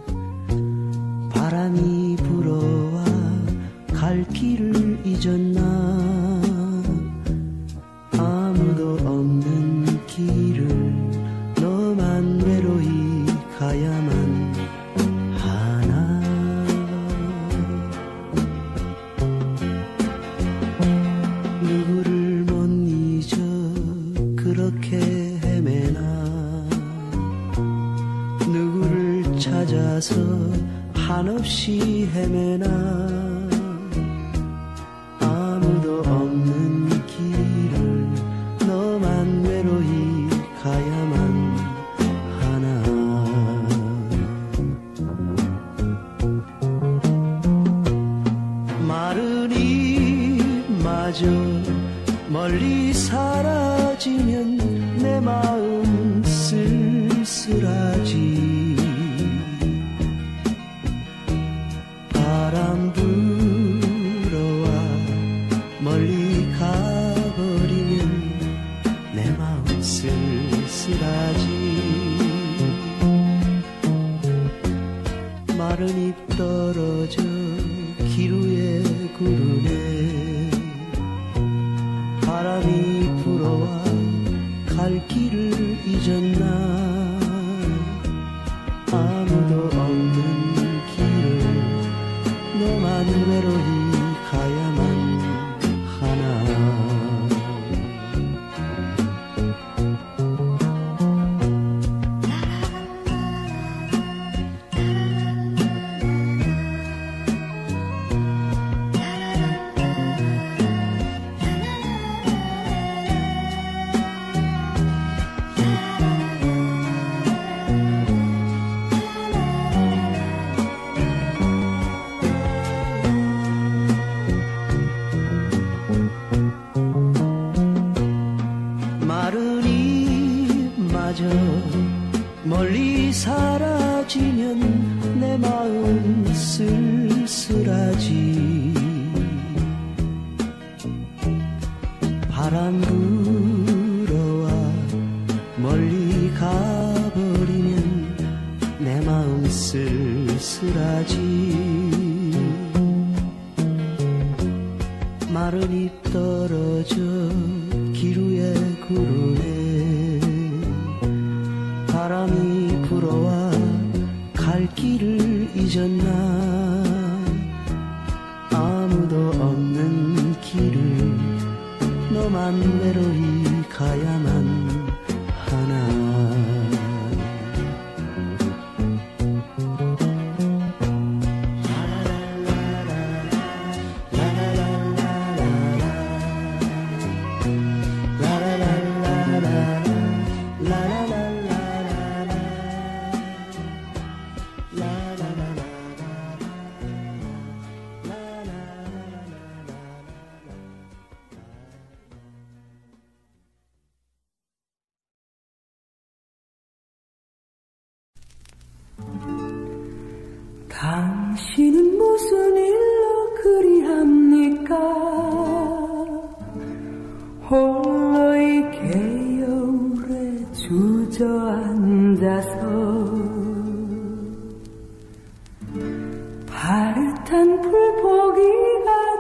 바람이 불어와 갈 길을 잊었나. 아무도 없는 길을 너만 외로이 가야만 하나. 누구를 못 잊어 그렇게 헤매나. 누구를 찾아서 한없이 헤매나. 아무도 없는 길을 너만 외로이 가야만 하나. 마른 잎마저 멀리 사라지면 내 마음 쓸쓸하지. 바람 불어와 멀리 가버리면 내 마음 쓸쓸하지. 마른 잎 떨어져 길 위에 구르네. 바람이 불어와 갈 길을 잊었나. 아무도 없는 길을 너만 외로이 가야만 하나. 멀리 사라지면 내 마음 쓸쓸하지. 바람 불어와 멀리 가버리면 내 마음 쓸쓸하지. 마른 잎 떨어져 길 위에 구르네. 바람이 불어와 갈 길을 잊었나. 아무도 없는 길을 너만 외로이 가야만 하나. 당신은 무슨 일로 그리합니까? 홀로 이 개여울에 주저앉아서 파릇한 풀포기가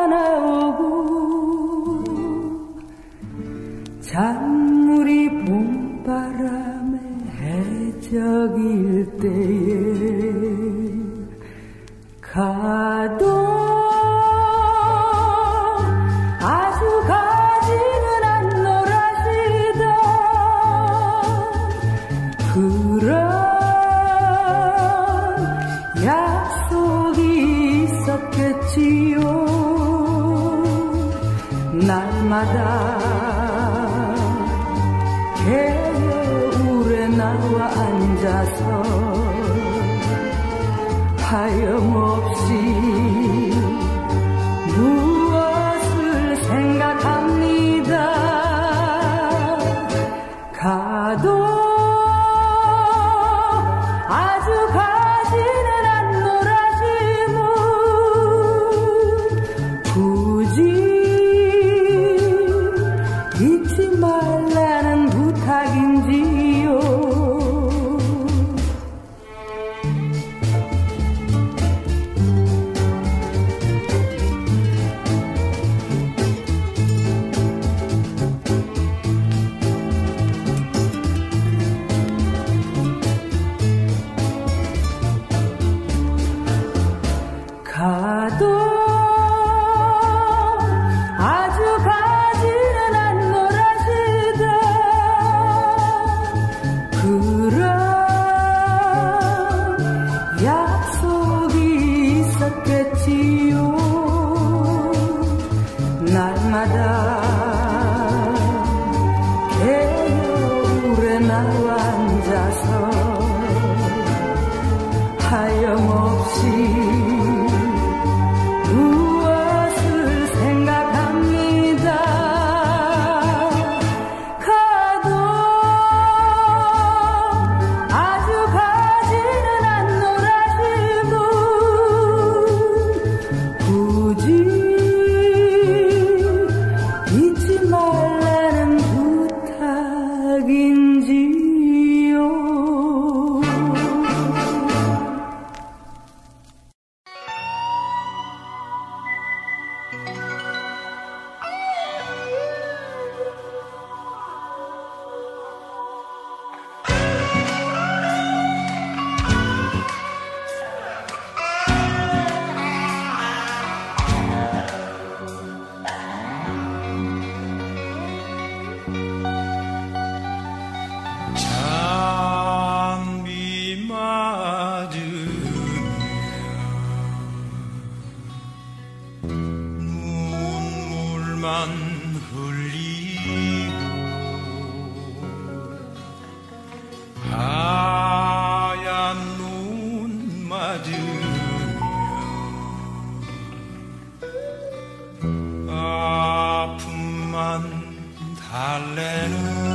돋아나오고 잔물이 봄바람에 해적일 때에 가도 아주 가지는 않노라시던 그런 약속이 있었겠지요. 날마다 개울에 나와 앉아서 하염없이 무엇을 생각합니다. 가도 아주 가지는 않노라지만 굳이 잊지 말라는 부탁인지요. 가도 아주 가지는 않노라시던 그런 약속이 있었겠지요. 날마다 개울에 나와 앉아서 하염없이 무엇을 생각합니다. 가도 아주 가지는 않노라시고 굳이 잊지 말라는 부탁인지요. 흘리고 하얀 눈 맞으며 아픔만 달래는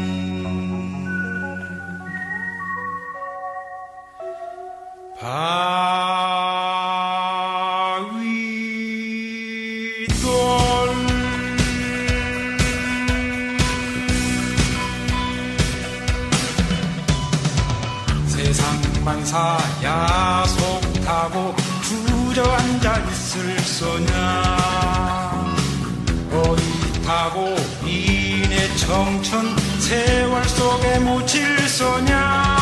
바위돌 세상만사 야속 타고 주저앉아 있을 소냐 어디 타고 이내 청춘 세월 속에 묻힐 소냐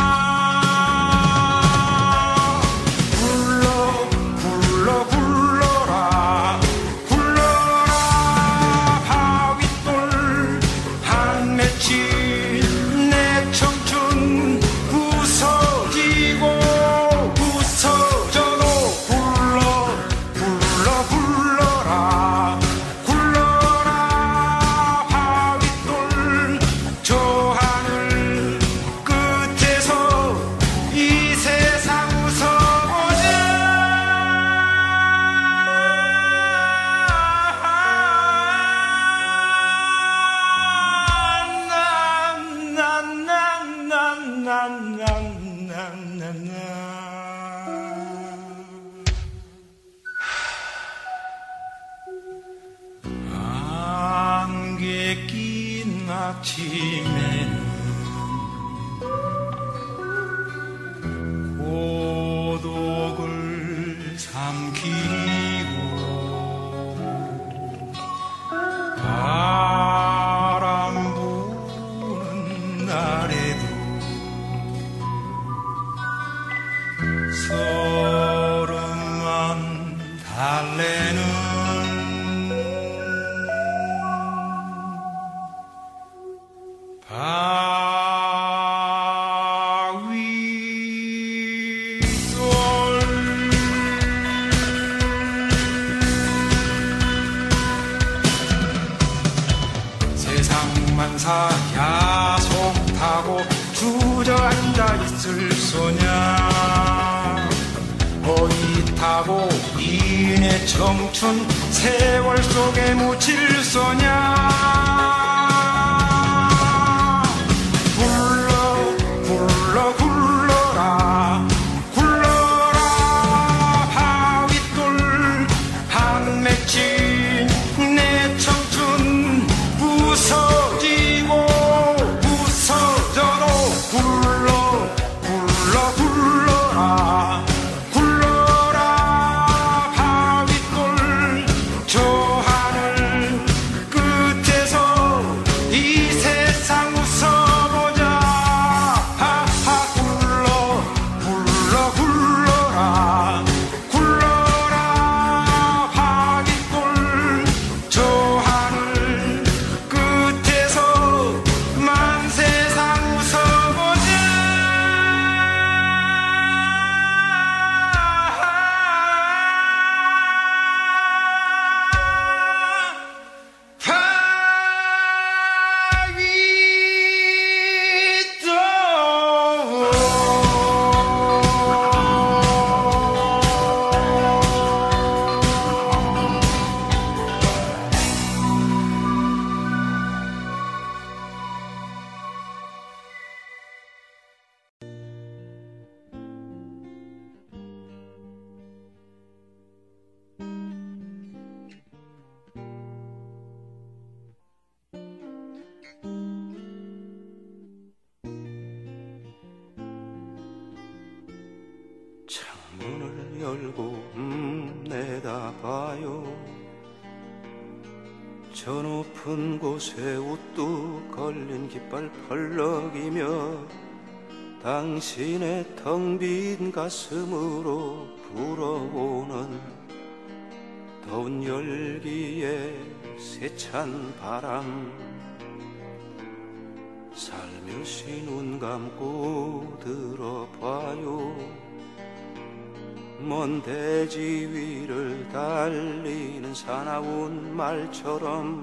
안개 낀 아침에는 고독을 삼키고 바람 부는 날에도 서름만 달래는 세상만사 야속 타고 주저앉아 있을 소냐 어디 타고 이내 청춘 세월 속에 묻힐 소냐 굴러 굴러 굴러라 굴러라 바위돌 한 맺힌 내 청춘 부서지고 부서져도 굴러 굴러 굴러라 굴러라 바위돌 저 하늘 끝에서 이 세상 웃어보자 하하 굴러 굴러 굴러라 굴러라 바위돌 저 하늘 끝에서 만 세상 웃어보자 창문을 열고 음 내다봐요 저 높은 곳에 우뚝 걸린 깃발 펄럭이며 당신의 텅 빈 가슴으로 불어오는 더운 열기에 세찬 바람 살며시 눈 감고 들어봐요 먼 대지 위를 달리는 사나운 말처럼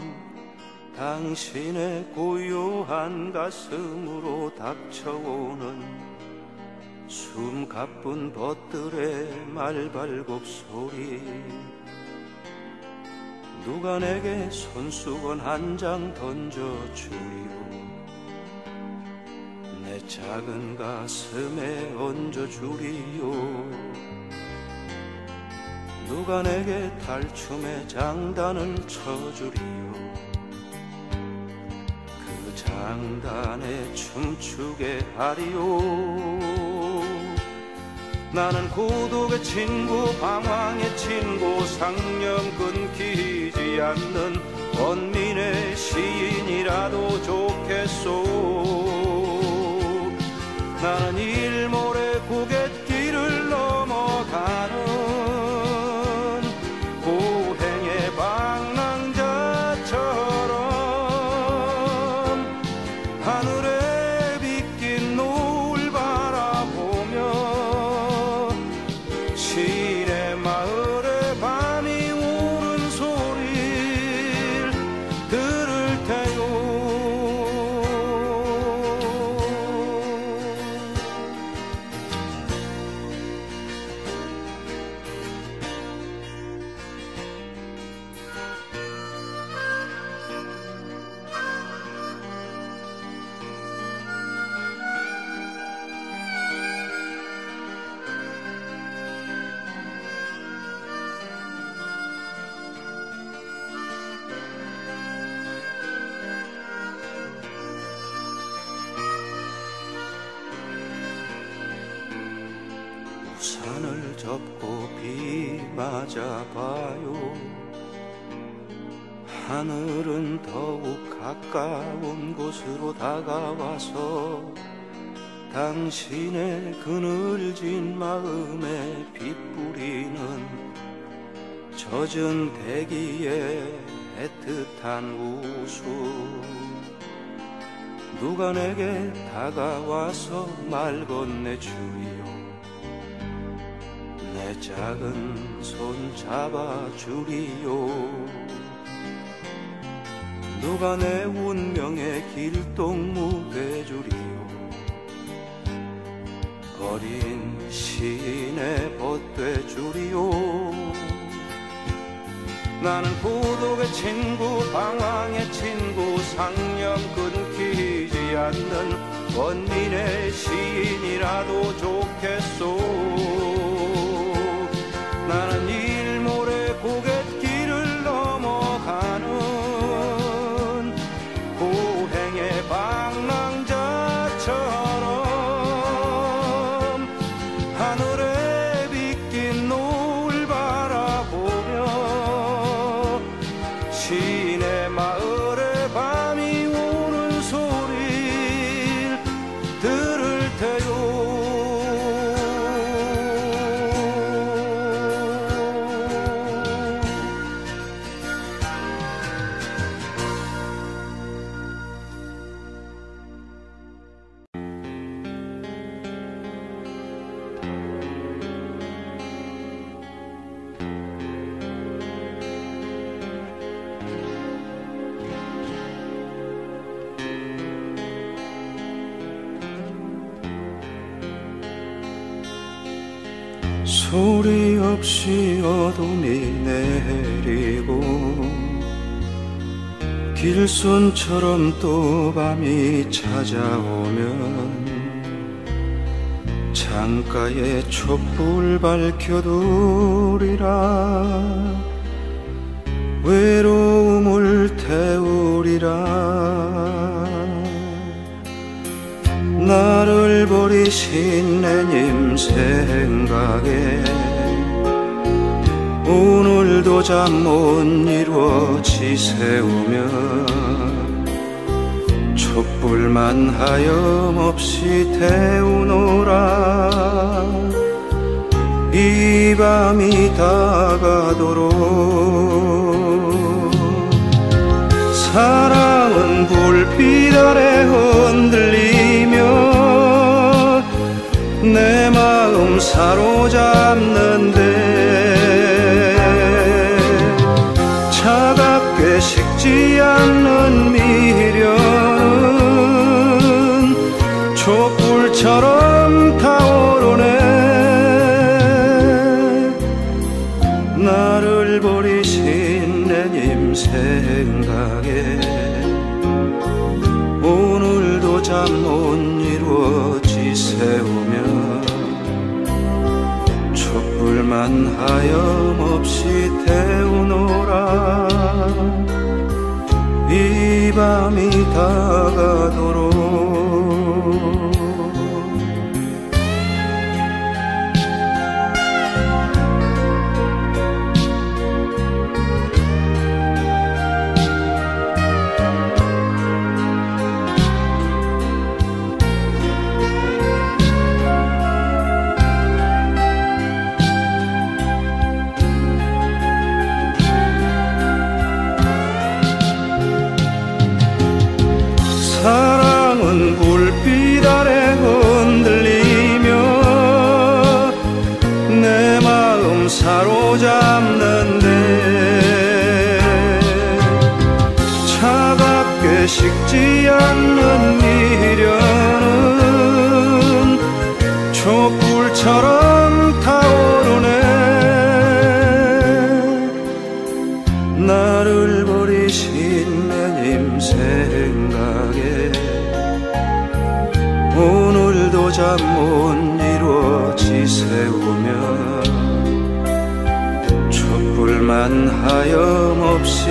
당신의 고요한 가슴으로 닥쳐오는 숨 가쁜 벗들의 말발굽 소리. 누가 내게 손수건 한 장 던져주리요. 내 작은 가슴에 얹어주리요. 누가 내게 탈춤의 장단을 쳐주리요. 그 장단에 춤추게 하리요. 나는 고독의 친구, 방황의 친구, 상념 끊기지 않는 원민의 시인이라도 좋겠소. 나는 일몰의 고갯길을 넘어가는 고행의 방랑자처럼 하늘에 빗긴 노을 바라보며 시내 마을에 밤이 우는 소리를 들을 테요. 우산을 접고 비 맞아봐요. 하늘은 더욱 가까운 곳으로 다가와서 당신의 그늘진 마음에 빗뿌리는 젖은 대기에 애틋한 웃음. 누가 내게 다가와서 말 건네주리요. 내 작은 손 잡아주리요. 누가 내 운명의 길동무 돼주리요. 어린 시인의 벗 돼주리요. 나는 고독의 친구, 방황의 친구, 상념 끊기지 않는 원민의 시인이라도 좋겠소. 나는 일몰의 고갯길을 넘어가는 고행의 방랑자처럼 하늘에 빗긴 노을 바라보며 시내 마을에 밤이 우는 소리를 들을 테요. 소리 없이 어둠이 내리고 길손처럼 또 밤이 찾아오면 창가에 촛불 밝혀두리라. 외로움을 태우리라. 나를 버리신 내님 생각에 오늘도 잠 못 이루어 지새우며 촛불만 하염없이 태우노라. 이 밤이 다가도록 사랑은 불빛 아래 흔들리며 내 마음 사로잡는데 차갑게 식지 않는 미련은 촛불처럼 타오르네. 나를 버리신 내님 생각에 오늘도 잠 못 이루어 지새우며 촛불만 하염없이 태우노라. 이 밤이 다가도록. 사랑은 불빛 아래 흔들리며 내 마음 사로잡는데 차갑게 식지 않는 미련은 촛불처럼 타오르네. 나를 버리신 내님 생각에 오늘도 잠 못 이루어 지새우며 촛불만 하염없이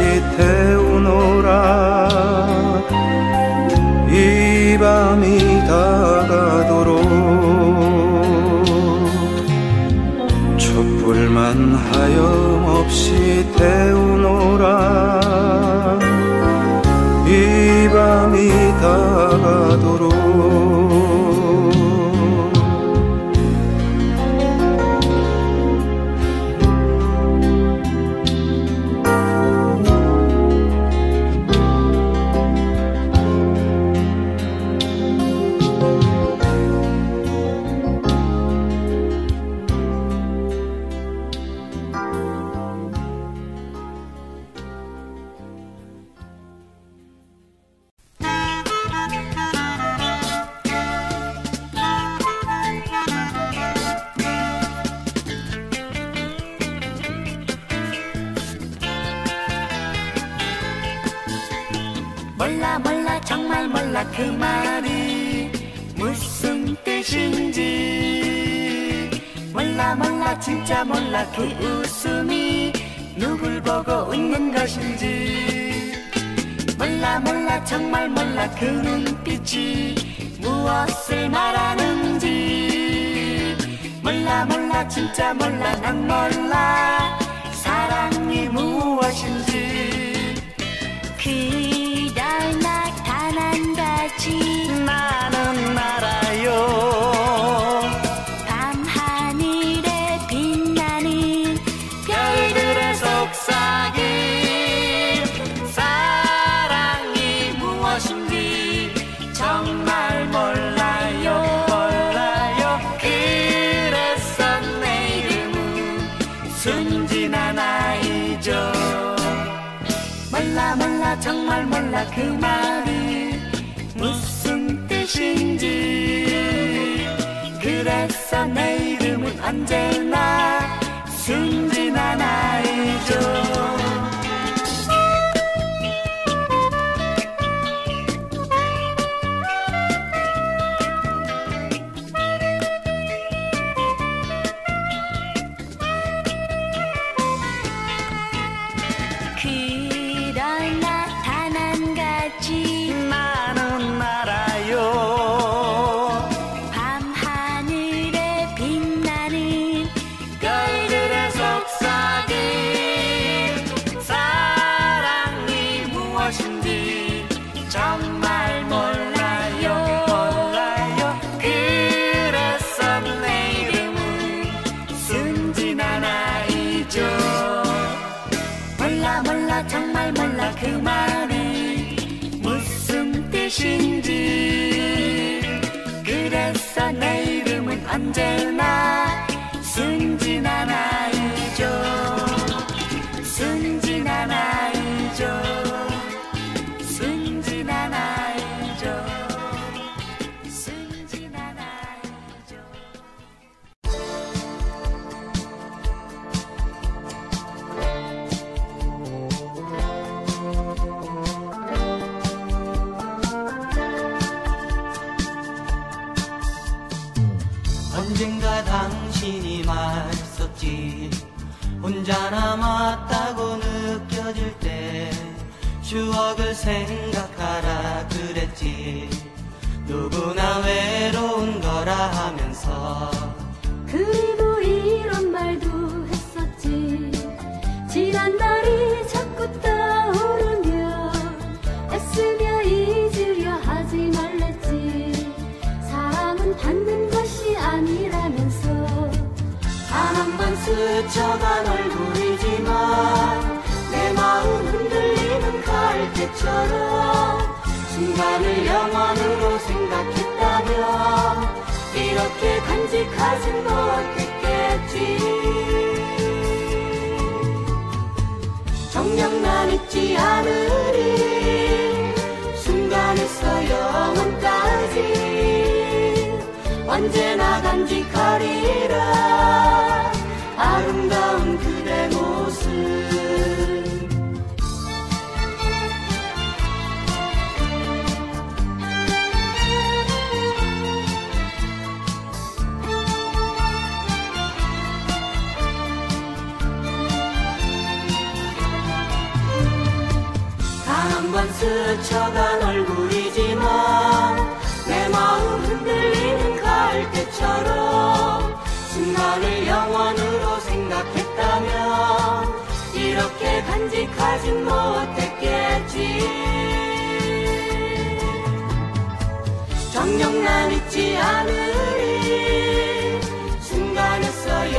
태우노라. 이 밤이 다가도록 촛불만 하염없이 태우노라. 이 밤이 다가도록. 몰라 몰라 정말 몰라 그 말이 무슨 뜻인지. 몰라 몰라 진짜 몰라 그 웃음이 누굴 보고 웃는 것인지. 몰라 몰라 정말 몰라 그 눈빛이 무엇을 말하는지. 몰라 몰라 진짜 몰라 난 몰라 사랑이 무엇인지. 그날 나타난 같이 나는 알아요. 밤하늘에 빛나는 별들의 속삭임 사랑이 무엇인지 정말 몰라요. 몰라요. 그래서 내 이름은 순진한 아이죠. 몰라 몰라 정말 몰라 그 말이 무슨 뜻인지. 그래서 내 이름은 언제나 순진한 아이죠. 그런 나타난 같이 나는 알아요. 밤하늘에 빛나는 별들의 속삭임 사랑이 무엇인지 정말 몰라요. 몰라요. 그래서 내 이름은 순진한 아이죠. 몰라 몰라 정말 몰라 그 말이 무슨 뜻인지. 그래서 내 이름은 언제나 않았지. 혼자 남았다고 느껴질 때 추억을 생각하라 그랬지. 누구나 외로운 거라 하면서 그리고 이런 말도 했었지. 지난 날이 자꾸 떠오르면 애쓰며 잊으려 하지 말랬지. 사랑은 받는 것이 아니라면서. 단 한 번 스쳐간 얼굴이지만 내 마음 흔들리는 갈대처럼 순간을 영원으로 생각했다면 이렇게 간직하진 못했겠지. 정녕 난 잊지 않으리. 순간에서 영원까지 언제나 간직하리라. 아름다운 그대 모습. 한번 스쳐간 얼굴이지만 내 마음 흔들리는 갈대처럼 순간을 영원으로 생각했다면 이렇게 간직하진 못했겠지. 정녕 난 잊지 않으리. 순간에서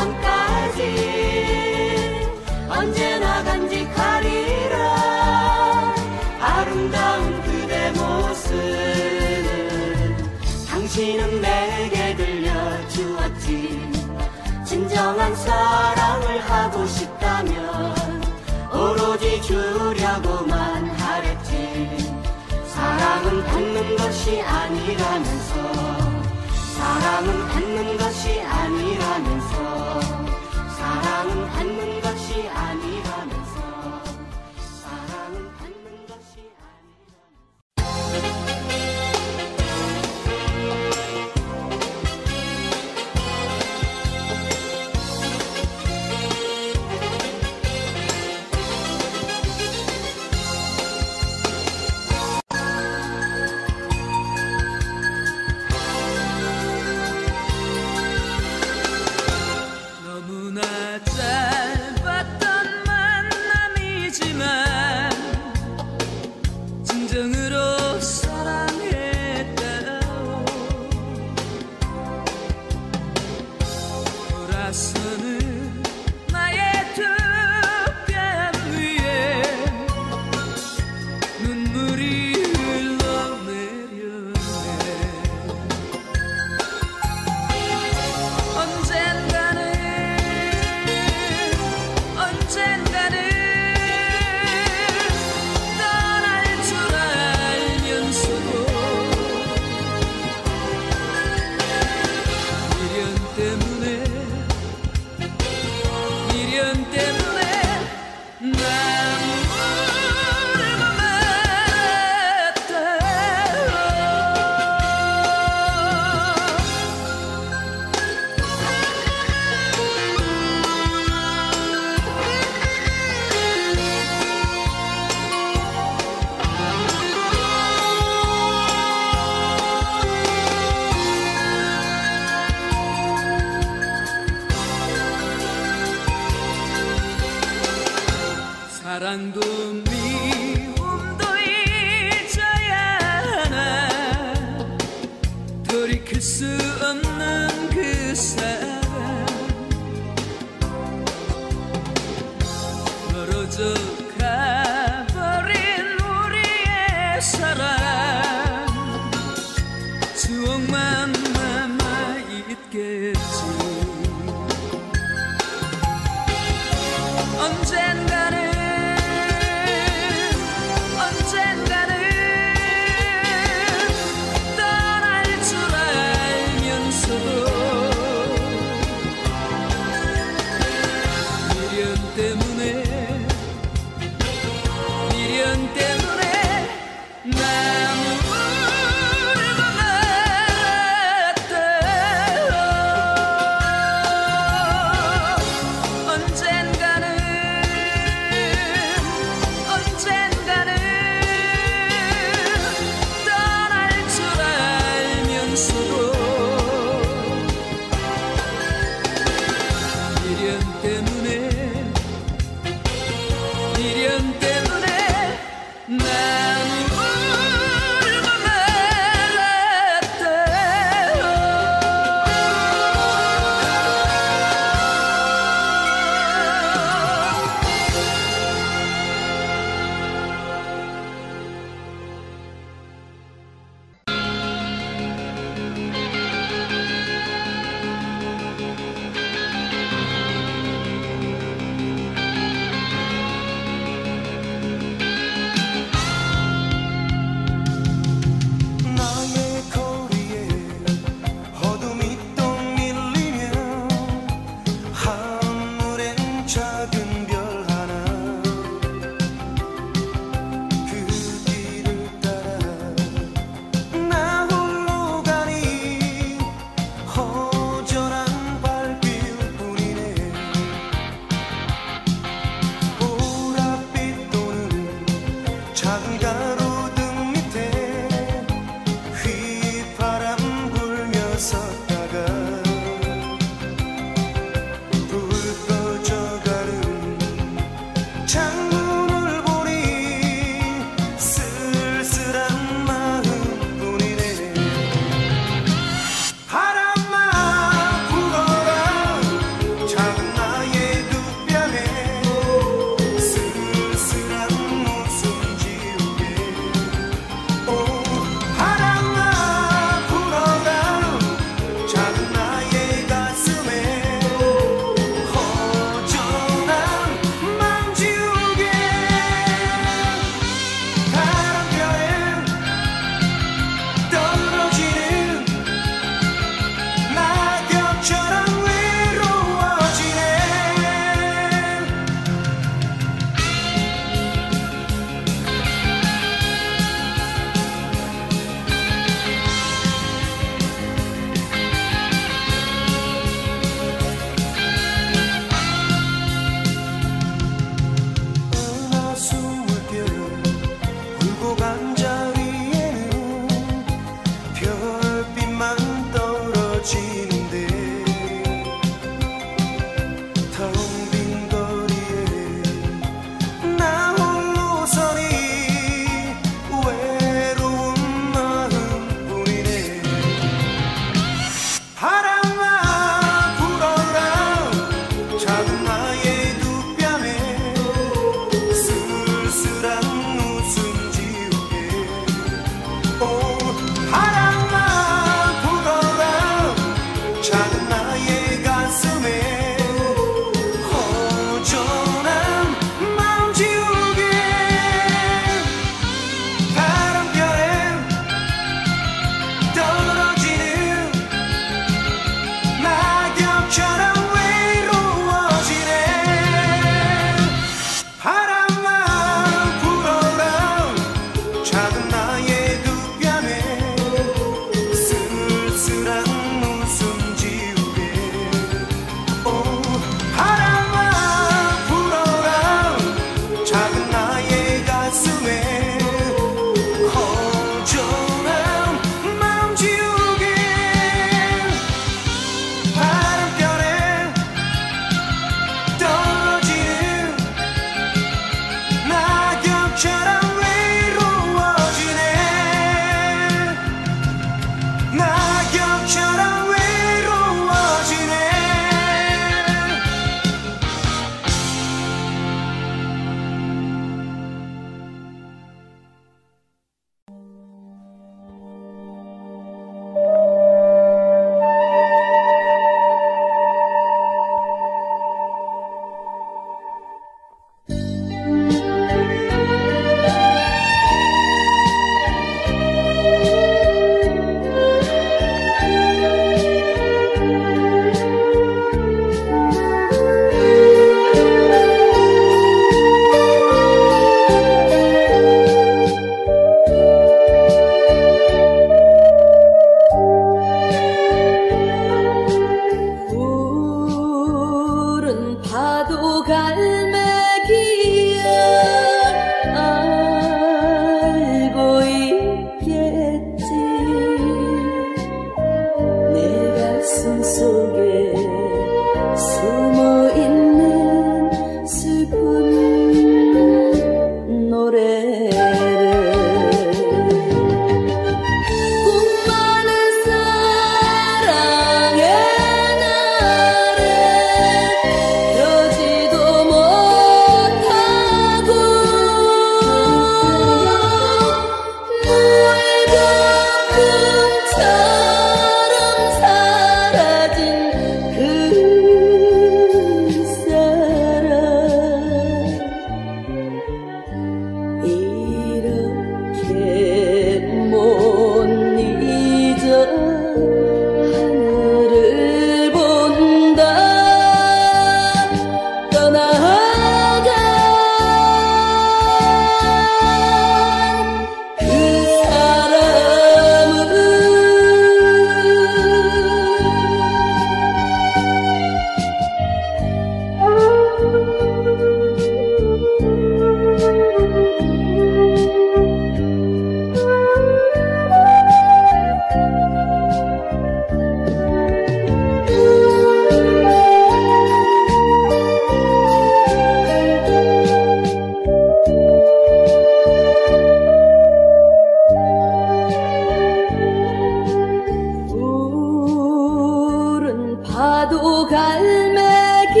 영원까지 언제나 간직하리라. 아름다운 그대 모습. 당신은 내게 들려주었지. 진정한 사랑을 하고 싶다면 오로지 주려고만 하랬지. 사랑은 받는 것이 아니라면서. 사랑은 받는 것이 아니라면서. 사랑은 받는 것이 아니라면서. 사랑도 미움도 잊어야 하나. 돌이킬 수 없는 그 사랑. 멀어져 가버린 우리의 사랑. 추억만 남아있겠지. 언젠가는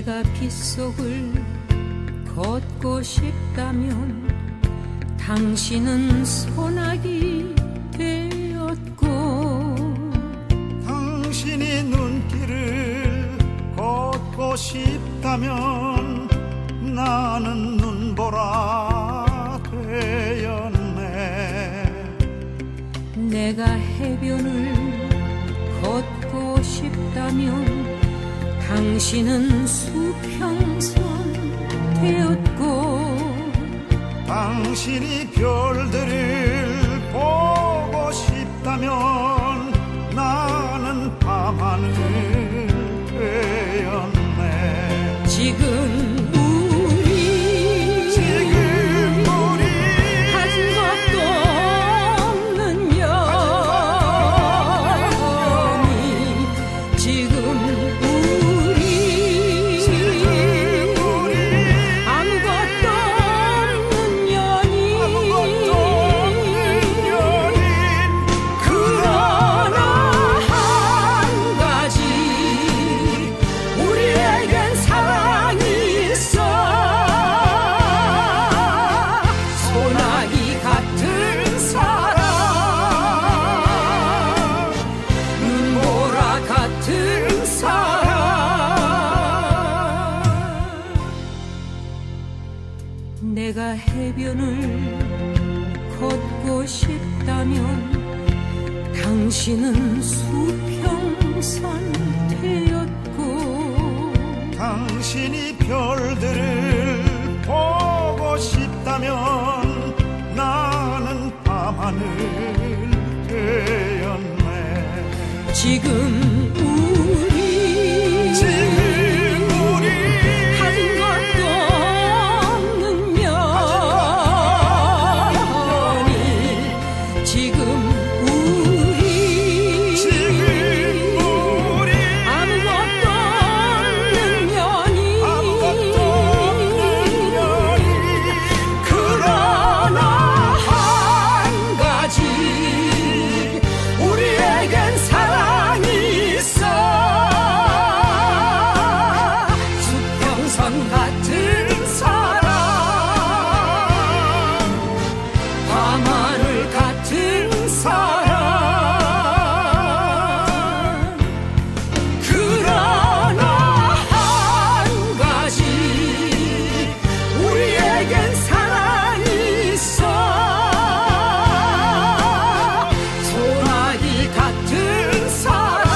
내가 빗속을 걷고 싶다면 당신은 소나기 되었고 당신이 눈길을 걷고 싶다면 나는 눈보라 되었네. 내가 해변을 걷고 싶다면 당신은 수평선 되었고 당신이 별들을 보고 싶다면 나는 밤하늘 되었네. 지금 우리 지금 우리 가진 것도 없는 연인 지금 우리 아무것도 없는 연인 그러나 한 가지 우리에겐 사랑이 있어. 소나기 같은 사랑 눈보라 같은 사랑 내가 해변을 걷고 싶다면 당신은 수평선 되었고 당신이 별들을 보고 싶다면 나는 밤하늘 되었네. 지금 우리 지금 우리 가진 것도 없는 연인 지금 우리 지금 우리 아무것도 없는 연인 아무것도 없는 연인 그러나 한 가지 우리에겐 사랑이 있어. 수평선 같은 사랑 밤하늘 같은 사랑 그러나 한 가지 우리에겐 사랑이 있어. 소나기 같은 사랑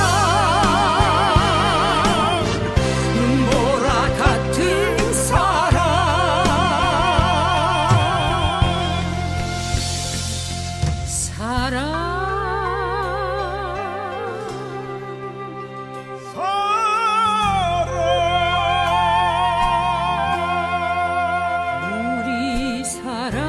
눈보라 같은 사랑 사랑 우리 사랑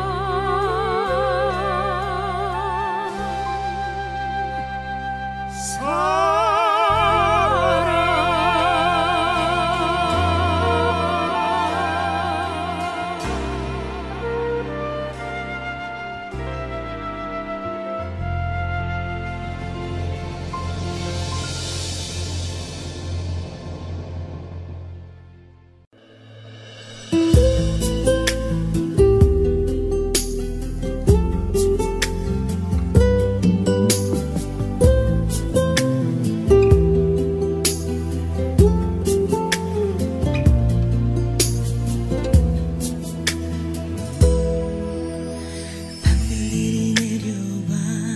밤들이 내려와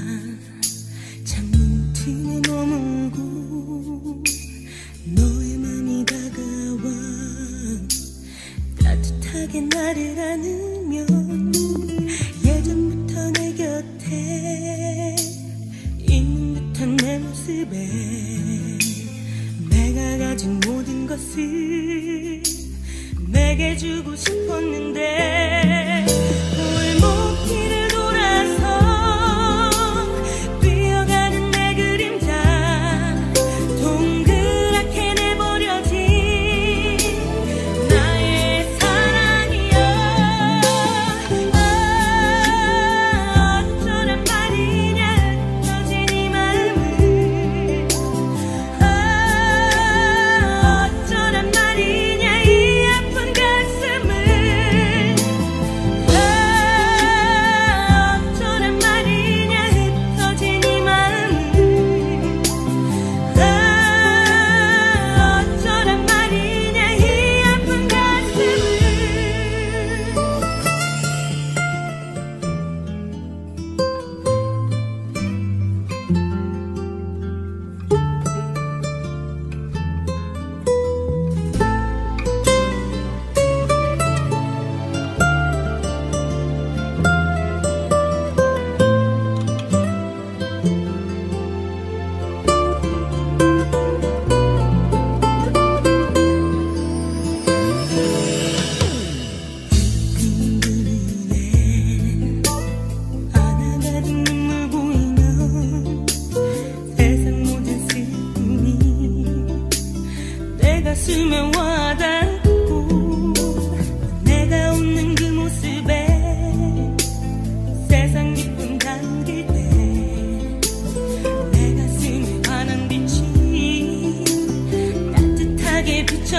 창문 틈에 머물고 너의 맘이 다가와 따뜻하게 나를 안으면 예전부터 내 곁에 있는 듯한 내 모습에 내가 가진 모든 것을 내게 주고 싶었는데 골목길을 돌아서 뛰어가는 내 그림자 동그랗게 내버려진 나의 사랑이여. 아, 어쩌란 말이냐 터진 이 마음을. 아, 어쩌란 말이냐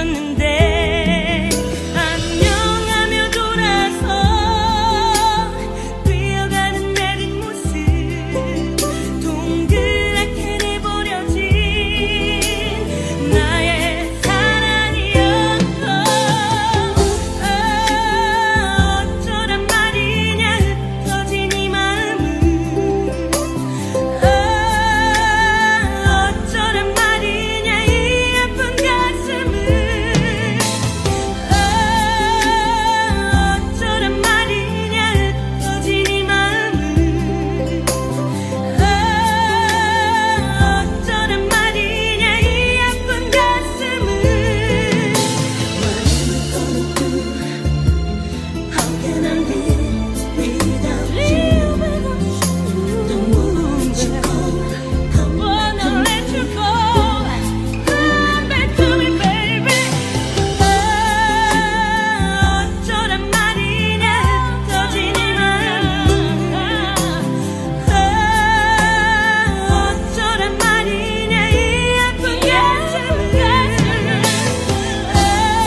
잊었는데 안녕하며 돌아서 뛰어가는 내 뒷모습 동그랗게 내버려진 나의 사랑이었어. 아, 어쩌란 말이냐 흩어진 이 마음은 아, 어쩌란 말이냐 이 아픈 가슴은 아, 어쩌란 말이냐 흩어진 이 마음은 아, 어쩌란 말이냐 이 아픈 가슴은 How can I live without you? Don't wanna let you go. Don't wanna let you go. Come back to me, baby. 아, 어쩌란 말이냐 흩어진 이 마음. 아, 어쩌란 말이냐 이 아픈 가슴은. 아,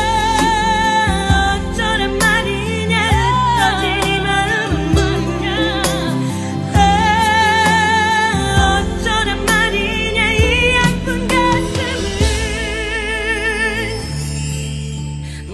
어쩌란 말이냐 흩어진 이 마음은. 아, 어쩌란 말이냐 이 아픈 가슴은. 음,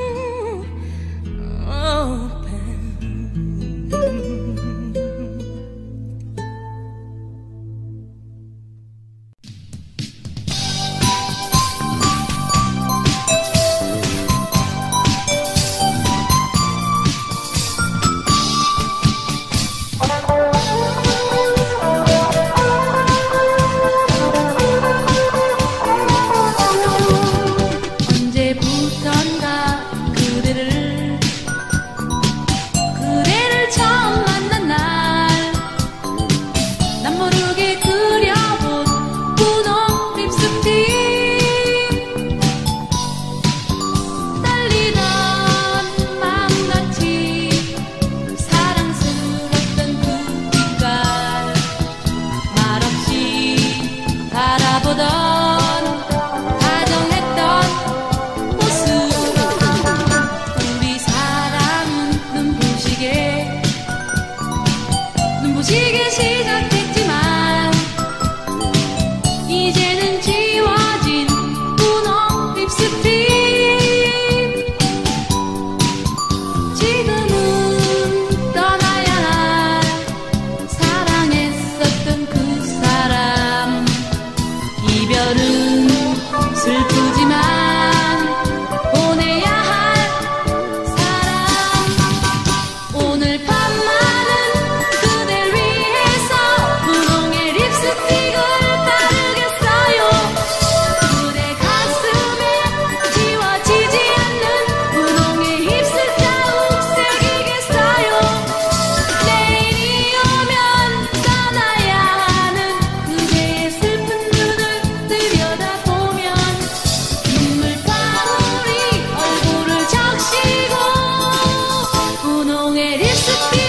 언제부턴가 그대를 그대를 처음 만난 날 난 모르게 그려본 분홍 립스틱 떨리던 마음같이 사랑스럽던 그 빛깔 말없이 바라보던 다정했던 모습 우리 사랑은 눈부시게 눈부시게 시작했지만 이제는 지워진 분홍 립스틱 지금은 떠나야 할 사랑했었던 그 사람 이별은 슬프지만 보내야 할 사람 오늘 밤만은 그댈 위해서 분홍의 립스틱을 바르겠어요. 그대 가슴에 지워지지 않는 분홍의 입술 자국 새기겠어요. 내일이 오면 떠나야 하는 그대의 슬픈 눈을 들여다보면 눈물방울이 얼굴을 적시고 분홍의 립스틱